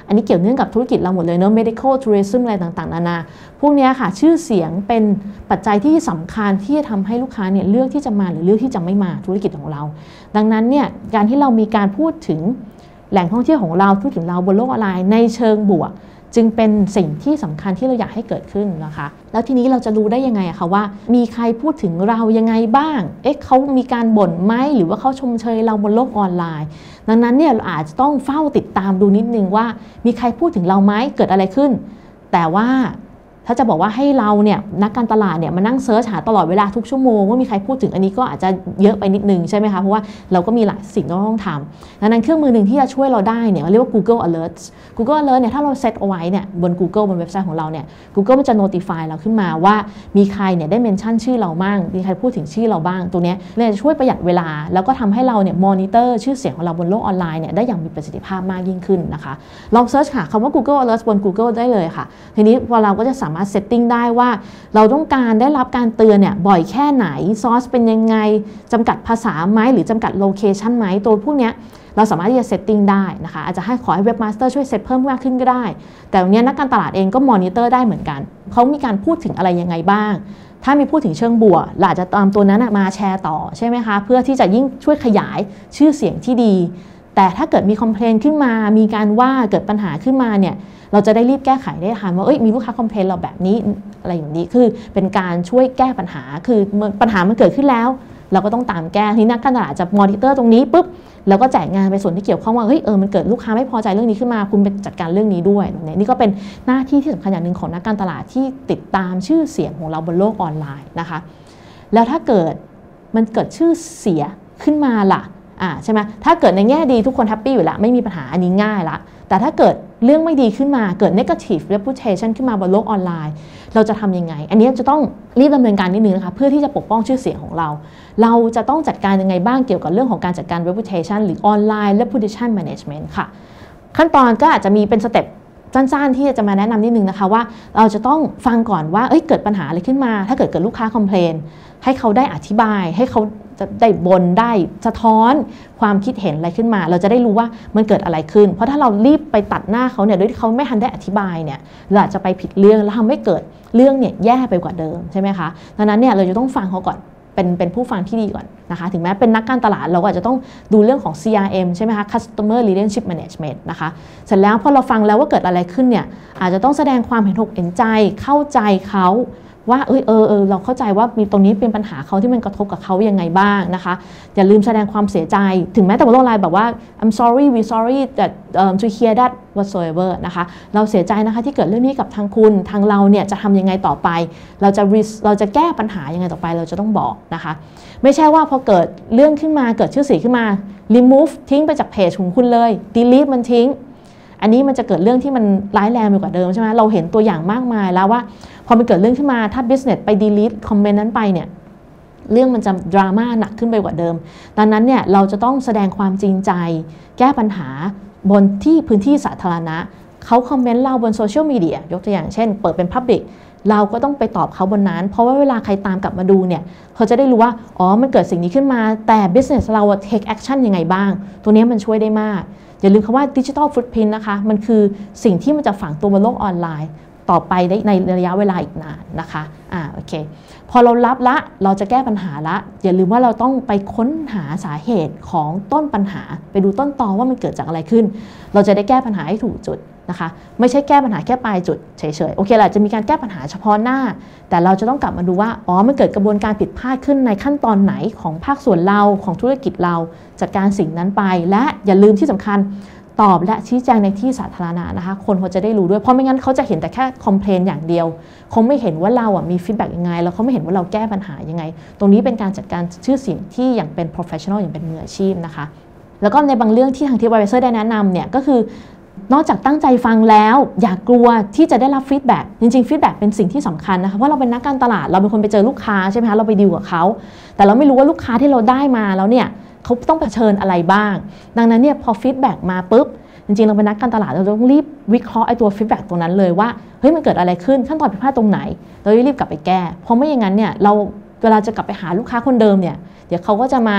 อันนี้เกี่ยวเนื่องกับธุรกิจเราหมดเลยเนาะ medical tourism อะไรต่างๆนานาพวกนี้ค่ะชื่อเสียงเป็นปัจจัยที่สำคัญที่จะทำให้ลูกค้าเนี่ยเลือกที่จะมาหรือเลือกที่จะไม่มาธุรกิจของเราดังนั้นเนี่ยการที่เรามีการพูดถึงแหล่งท่องเที่ยวของเราพูดถึงเราบนโลกออนไลน์ในเชิงบวกจึงเป็นสิ่งที่สำคัญที่เราอยากให้เกิดขึ้นนะคะแล้วทีนี้เราจะรู้ได้ยังไงอะคะว่ามีใครพูดถึงเรายังไงบ้างเอ๊ะเขามีการบ่นไหมหรือว่าเขาชมเชยเราบนโลกออนไลน์ดังนั้นเนี่ยเราอาจจะต้องเฝ้าติดตามดูนิดนึงว่ามีใครพูดถึงเราไหมเกิดอะไรขึ้นแต่ว่าถ้าจะบอกว่าให้เราเนี่ยนักการตลาดเนี่ยมานั่งเซิร์ชหาตลอดเวลาทุกชั่วโมงว่ามีใครพูดถึงอันนี้ก็อาจจะเยอะไปนิดนึงใช่ไหมคะเพราะว่าเราก็มีหลายสิ่งที่ต้องทำดังนั้นเครื่องมือหนึ่งที่จะช่วยเราได้เนี่ยเรียกว่า Google Alerts Google Alert เนี่ยถ้าเราเซตเอาไว้เนี่ยบน Google บนเว็บไซต์ของเราเนี่ย Google มันจะ notify เราขึ้นมาว่ามีใครเนี่ยได้เมนชั่นชื่อเราบ้างมีใครพูดถึงชื่อเราบ้างตัวนี้เนี่ยจะช่วยประหยัดเวลาแล้วก็ทำให้เราเนี่ยมอนิเตอร์ชื่อเสียงของเราบนโลกออนไลน์เนี่ยได้อย่างมีประสิทธิภาพมากยิ่งขึ้นนะคะลองเซิร์ชหาคำว่า Google Alerts บน Google ได้เลยค่ะทีนี้พอเราก็จะสามารถเซตติ้งได้ว่าเราต้องการได้รับการเตือนเนี่ยบ่อยแค่ไหนซอสเป็นยังไงจำกัดภาษาไหมหรือจำกัดโลเคชันไหมตัวพวกนี้เราสามารถที่จะเซตติ้งได้นะคะอาจจะให้ขอให้เว็บมาสเตอร์ช่วยเซตเพิ่มมากขึ้นก็ได้แต่วันนี้นักการตลาดเองก็มอนิเตอร์ได้เหมือนกันเขามีการพูดถึงอะไรยังไงบ้างถ้ามีพูดถึงเชิงบวกเราอาจจะตามตัวนั้นมาแชร์ต่อใช่ไหมคะเพื่อที่จะยิ่งช่วยขยายชื่อเสียงที่ดีแต่ถ้าเกิดมีคอมเพลนขึ้นมามีการว่าเกิดปัญหาขึ้นมาเนี่ยเราจะได้รีบแก้ไขได้ทันว่าเอ้ยมีลูกค้าคอมเพลนเราแบบนี้อะไรอย่างนี้คือเป็นการช่วยแก้ปัญหาคือปัญหามันเกิดขึ้นแล้วเราก็ต้องตามแก้ทีนี้นักการตลาดจะมอนิเตอร์ตรงนี้ปุ๊บแล้วก็แจกงานไปส่วนที่เกี่ยวข้องว่าเฮ้ยเออมันเกิดลูกค้าไม่พอใจเรื่องนี้ขึ้นมาคุณไปจัดการเรื่องนี้ด้วยเนี่ยนี่ก็เป็นหน้าที่ที่สำคัญอย่างหนึ่งของนักการตลาดที่ติดตามชื่อเสียงของเราบนโลกออนไลน์นะคะแล้วถ้าเกิดมันเกิดชื่อเสียขึ้นมาล่ะอ่าใช่ไหมถ้าเกิดในแง่ดีทุกคนแฮปปี้อยู่แล้วไม่มีปัญหาอันนี้ง่ายละแต่ถ้าเกิดเรื่องไม่ดีขึ้นมาเกิด negative reputation ขึ้นมาบนโลกออนไลน์เราจะทำยังไงอันนี้จะต้องรีบดำเนินการนิดนึงนะคะเพื่อที่จะปกป้องชื่อเสียงของเราเราจะต้องจัดการยังไงบ้างเกี่ยวกับเรื่องของการจัดการ reputation หรือ online reputation management ค่ะขั้นตอนก็อาจจะมีเป็นสเต็ปสั้นๆที่จะมาแนะนำนิดนึงนะคะว่าเราจะต้องฟังก่อนว่าเอ้ยเกิดปัญหาอะไรขึ้นมาถ้าเกิดเกิดลูกค้าคอมเพลนให้เขาได้อธิบายให้เขาจะได้บ่นได้สะท้อนความคิดเห็นอะไรขึ้นมาเราจะได้รู้ว่ามันเกิดอะไรขึ้นเพราะถ้าเรารีบไปตัดหน้าเขาเนี่ยโดยที่เขาไม่ทันได้อธิบายเนี่ยเราอาจจะไปผิดเรื่องแล้วทำให้เกิดเรื่องเนี่ยแย่ไปกว่าเดิมใช่ไหมคะดังนั้นเนี่ยเราจะต้องฟังเขาก่อนเป็นเป็นผู้ฟังที่ดีก่อนนะคะถึงแม้เป็นนักการตลาดเราก็อาจจะต้องดูเรื่องของ ซี อาร์ เอ็ม ใช่ไหมคะ Customer Relationship Management นะคะเสร็จแล้วพอเราฟังแล้วว่าเกิดอะไรขึ้นเนี่ยอาจจะต้องแสดงความเห็นอกเห็นใจเข้าใจเขาว่าเออเออเออเราเข้าใจว่ามีตรงนี้เป็นปัญหาเขาที่มันกระทบกับเขายังไงบ้างนะคะอย่าลืมแสดงความเสียใจถึงแม้แต่บนโลกออนไลน์แบบว่า I'm sorry we sorry that um, to hear that whatsoever นะคะเราเสียใจนะคะที่เกิดเรื่องนี้กับทางคุณทางเราเนี่ยจะทำยังไงต่อไปเราจะเราจะแก้ปัญหายังไงต่อไปเราจะต้องบอกนะคะไม่ใช่ว่าพอเกิดเรื่องขึ้นมาเกิดชื่อเสียงขึ้นมา remove ทิ้งไปจากเพจของคุณเลย delete มันทิ้งอันนี้มันจะเกิดเรื่องที่มันร้ายแรงไปกว่าเดิมใช่ไหมเราเห็นตัวอย่างมากมายแล้วว่าพอมันเกิดเรื่องขึ้นมาถ้า business ไป delete คอมเมนต์นั้นไปเนี่ยเรื่องมันจะดราม่าหนักขึ้นไปกว่าเดิมดังนั้นเนี่ยเราจะต้องแสดงความจริงใจแก้ปัญหาบนที่พื้นที่สาธารณะเขาคอมเมนต์เราบนโซเชียลมีเดียยกตัวอย่างเช่นเปิดเป็น Public เราก็ต้องไปตอบเขาบนนั้นเพราะว่าเวลาใครตามกลับมาดูเนี่ยเขาจะได้รู้ว่าอ๋อมันเกิดสิ่งนี้ขึ้นมาแต่ business เรา take action ยังไงบ้างตัวนี้มันช่วยได้มากอย่าลืมคำว่า digital footprint นะคะมันคือสิ่งที่มันจะฝังตัวบนโลกออนไลน์ต่อไปได้ในระยะเวลาอีกนานนะคะอ่าโอเคพอเรารับละเราจะแก้ปัญหาละอย่าลืมว่าเราต้องไปค้นหาสาเหตุของต้นปัญหาไปดูต้นตอว่ามันเกิดจากอะไรขึ้นเราจะได้แก้ปัญหาให้ถูกจุดนะคะไม่ใช่แก้ปัญหาแค่ปลายจุดเฉยๆโอเคแหละจะมีการแก้ปัญหาเฉพาะหน้าแต่เราจะต้องกลับมาดูว่าอ๋อมันเกิดกระบวนการผิดพลาดขึ้นในขั้นตอนไหนของภาคส่วนเราของธุรกิจเราจัดการสิ่งนั้นไปและอย่าลืมที่สำคัญตอบและชี้แจงในที่สาธารณะนะคะคนเขาจะได้รู้ด้วยเพราะไม่งั้นเขาจะเห็นแต่แค่คอมเพลนอย่างเดียวคงไม่เห็นว่าเราอ่ะมีฟีดแบ็กยังไงแล้วเขาไม่เห็นว่าเราแก้ปัญหายังไงตรงนี้เป็นการจัดการชื่อเสียงที่อย่างเป็น professional อย่างเป็นมืออาชีพนะคะแล้วก็ในบางเรื่องที่ทาง TripAdvisor ได้แนะนำเนี่ยก็คือนอกจากตั้งใจฟังแล้วอย่ากลัวที่จะได้รับฟีดแบ็กจริงๆฟีดแบ็กเป็นสิ่งที่สำคัญนะคะเพราะเราเป็นนักการตลาดเราเป็นคนไปเจอลูกค้าใช่ไหมคะเราไปดีลกับเขาแต่เราไม่รู้ว่าลูกค้าที่เราได้มาแล้วเนี่ยเขาต้องเผชิญอะไรบ้างดังนั้นเนี่ยพอฟีดแบ็กมาปุ๊บจริงๆเราเป็นนักการตลาดเราต้องรีบวิเคราะห์ไอ้ตัวฟีดแบ็กตรงนั้นเลยว่าเฮ้ยมันเกิดอะไรขึ้นขั้นตอนผิดพลาดตรงไหนเรารีบกลับไปแก้เพราะไม่อย่างนั้นเนี่ยเราเวลาจะกลับไปหาลูกค้าคนเดิมเนี่ยเดี๋ยวเขาก็จะมา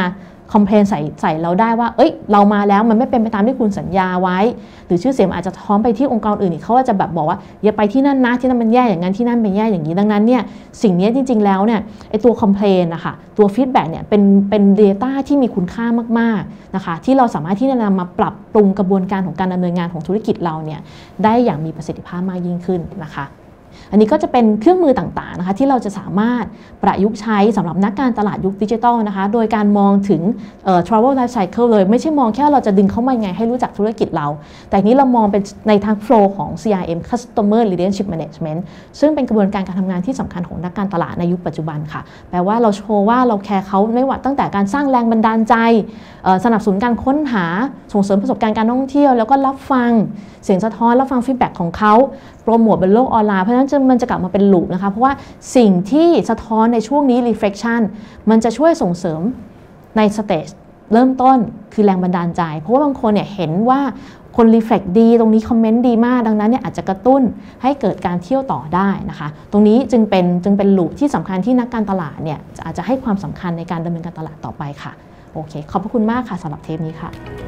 คอมเพลนใส่ใส่เราได้ว่าเอ้ยเรามาแล้วมันไม่เป็นไปตามที่คุณสัญญาไว้หรือชื่อเสียงอาจจะท้อมไปที่องค์กรอื่นอีกเขาก็จะแบบบอกว่าอย่าไปที่นั่นนะที่นั่นมันแย่อย่างนั้นที่นั่นเป็นแย่อย่างนี้ดังนั้นเนี่ยสิ่งนี้จริงๆแล้วเนี่ยไอตัวคอมเพลนนะคะตัวฟีดแบ็กเนี่ยเป็นเป็น Data ที่มีคุณค่ามากๆนะคะที่เราสามารถที่จะนำมาปรับปรุงกระบวนการของการดำเนินงานของธุรกิจเราเนี่ยได้อย่างมีประสิทธิภาพมากยิ่งขึ้นนะคะอันนี้ก็จะเป็นเครื่องมือต่างๆนะคะที่เราจะสามารถประยุกต์ใช้สำหรับนักการตลาดยุคดิจิทัลนะคะโดยการมองถึง travel life cycle เลยไม่ใช่มองแค่เราจะดึงเข้ามาไงให้รู้จักธุรกิจเราแต่นี้เรามองเป็นในทาง flow ของ ซี อาร์ เอ็ม Customer Relationship Management ซึ่งเป็นกระบวนการการทำงานที่สำคัญของนักการตลาดในยุคปัจจุบันค่ะแปลว่าเราโชว์ว่าเราแคร์เขาไม่ว่าตั้งแต่การสร้างแรงบันดาลใจสนับสนุนการค้นหาส่งเสริมประสบการณ์การท่องเที่ยวแล้วก็รับฟังเสียงสะท้อนรับฟังฟีดแบ็กของเขาโปรโมทบนโลกออนไลน์เพราะฉะนั้นมันจะกลับมาเป็นลูปนะคะเพราะว่าสิ่งที่สะท้อนในช่วงนี้ reflection มันจะช่วยส่งเสริมในสเตจเริ่มต้นคือแรงบันดาลใจเพราะว่าบางคนเนี่ยเห็นว่าคนรีเฟล็กดีตรงนี้คอมเมนต์ดีมากดังนั้นเนี่ยอาจจะกระตุ้นให้เกิดการเที่ยวต่อได้นะคะตรงนี้จึงเป็นจึงเป็นลูปที่สำคัญที่นักการตลาดเนี่ยอาจจะให้ความสำคัญในการดำเนินการตลาดต่อไปค่ะโอเคขอบพระคุณมากค่ะสำหรับเทปนี้ค่ะ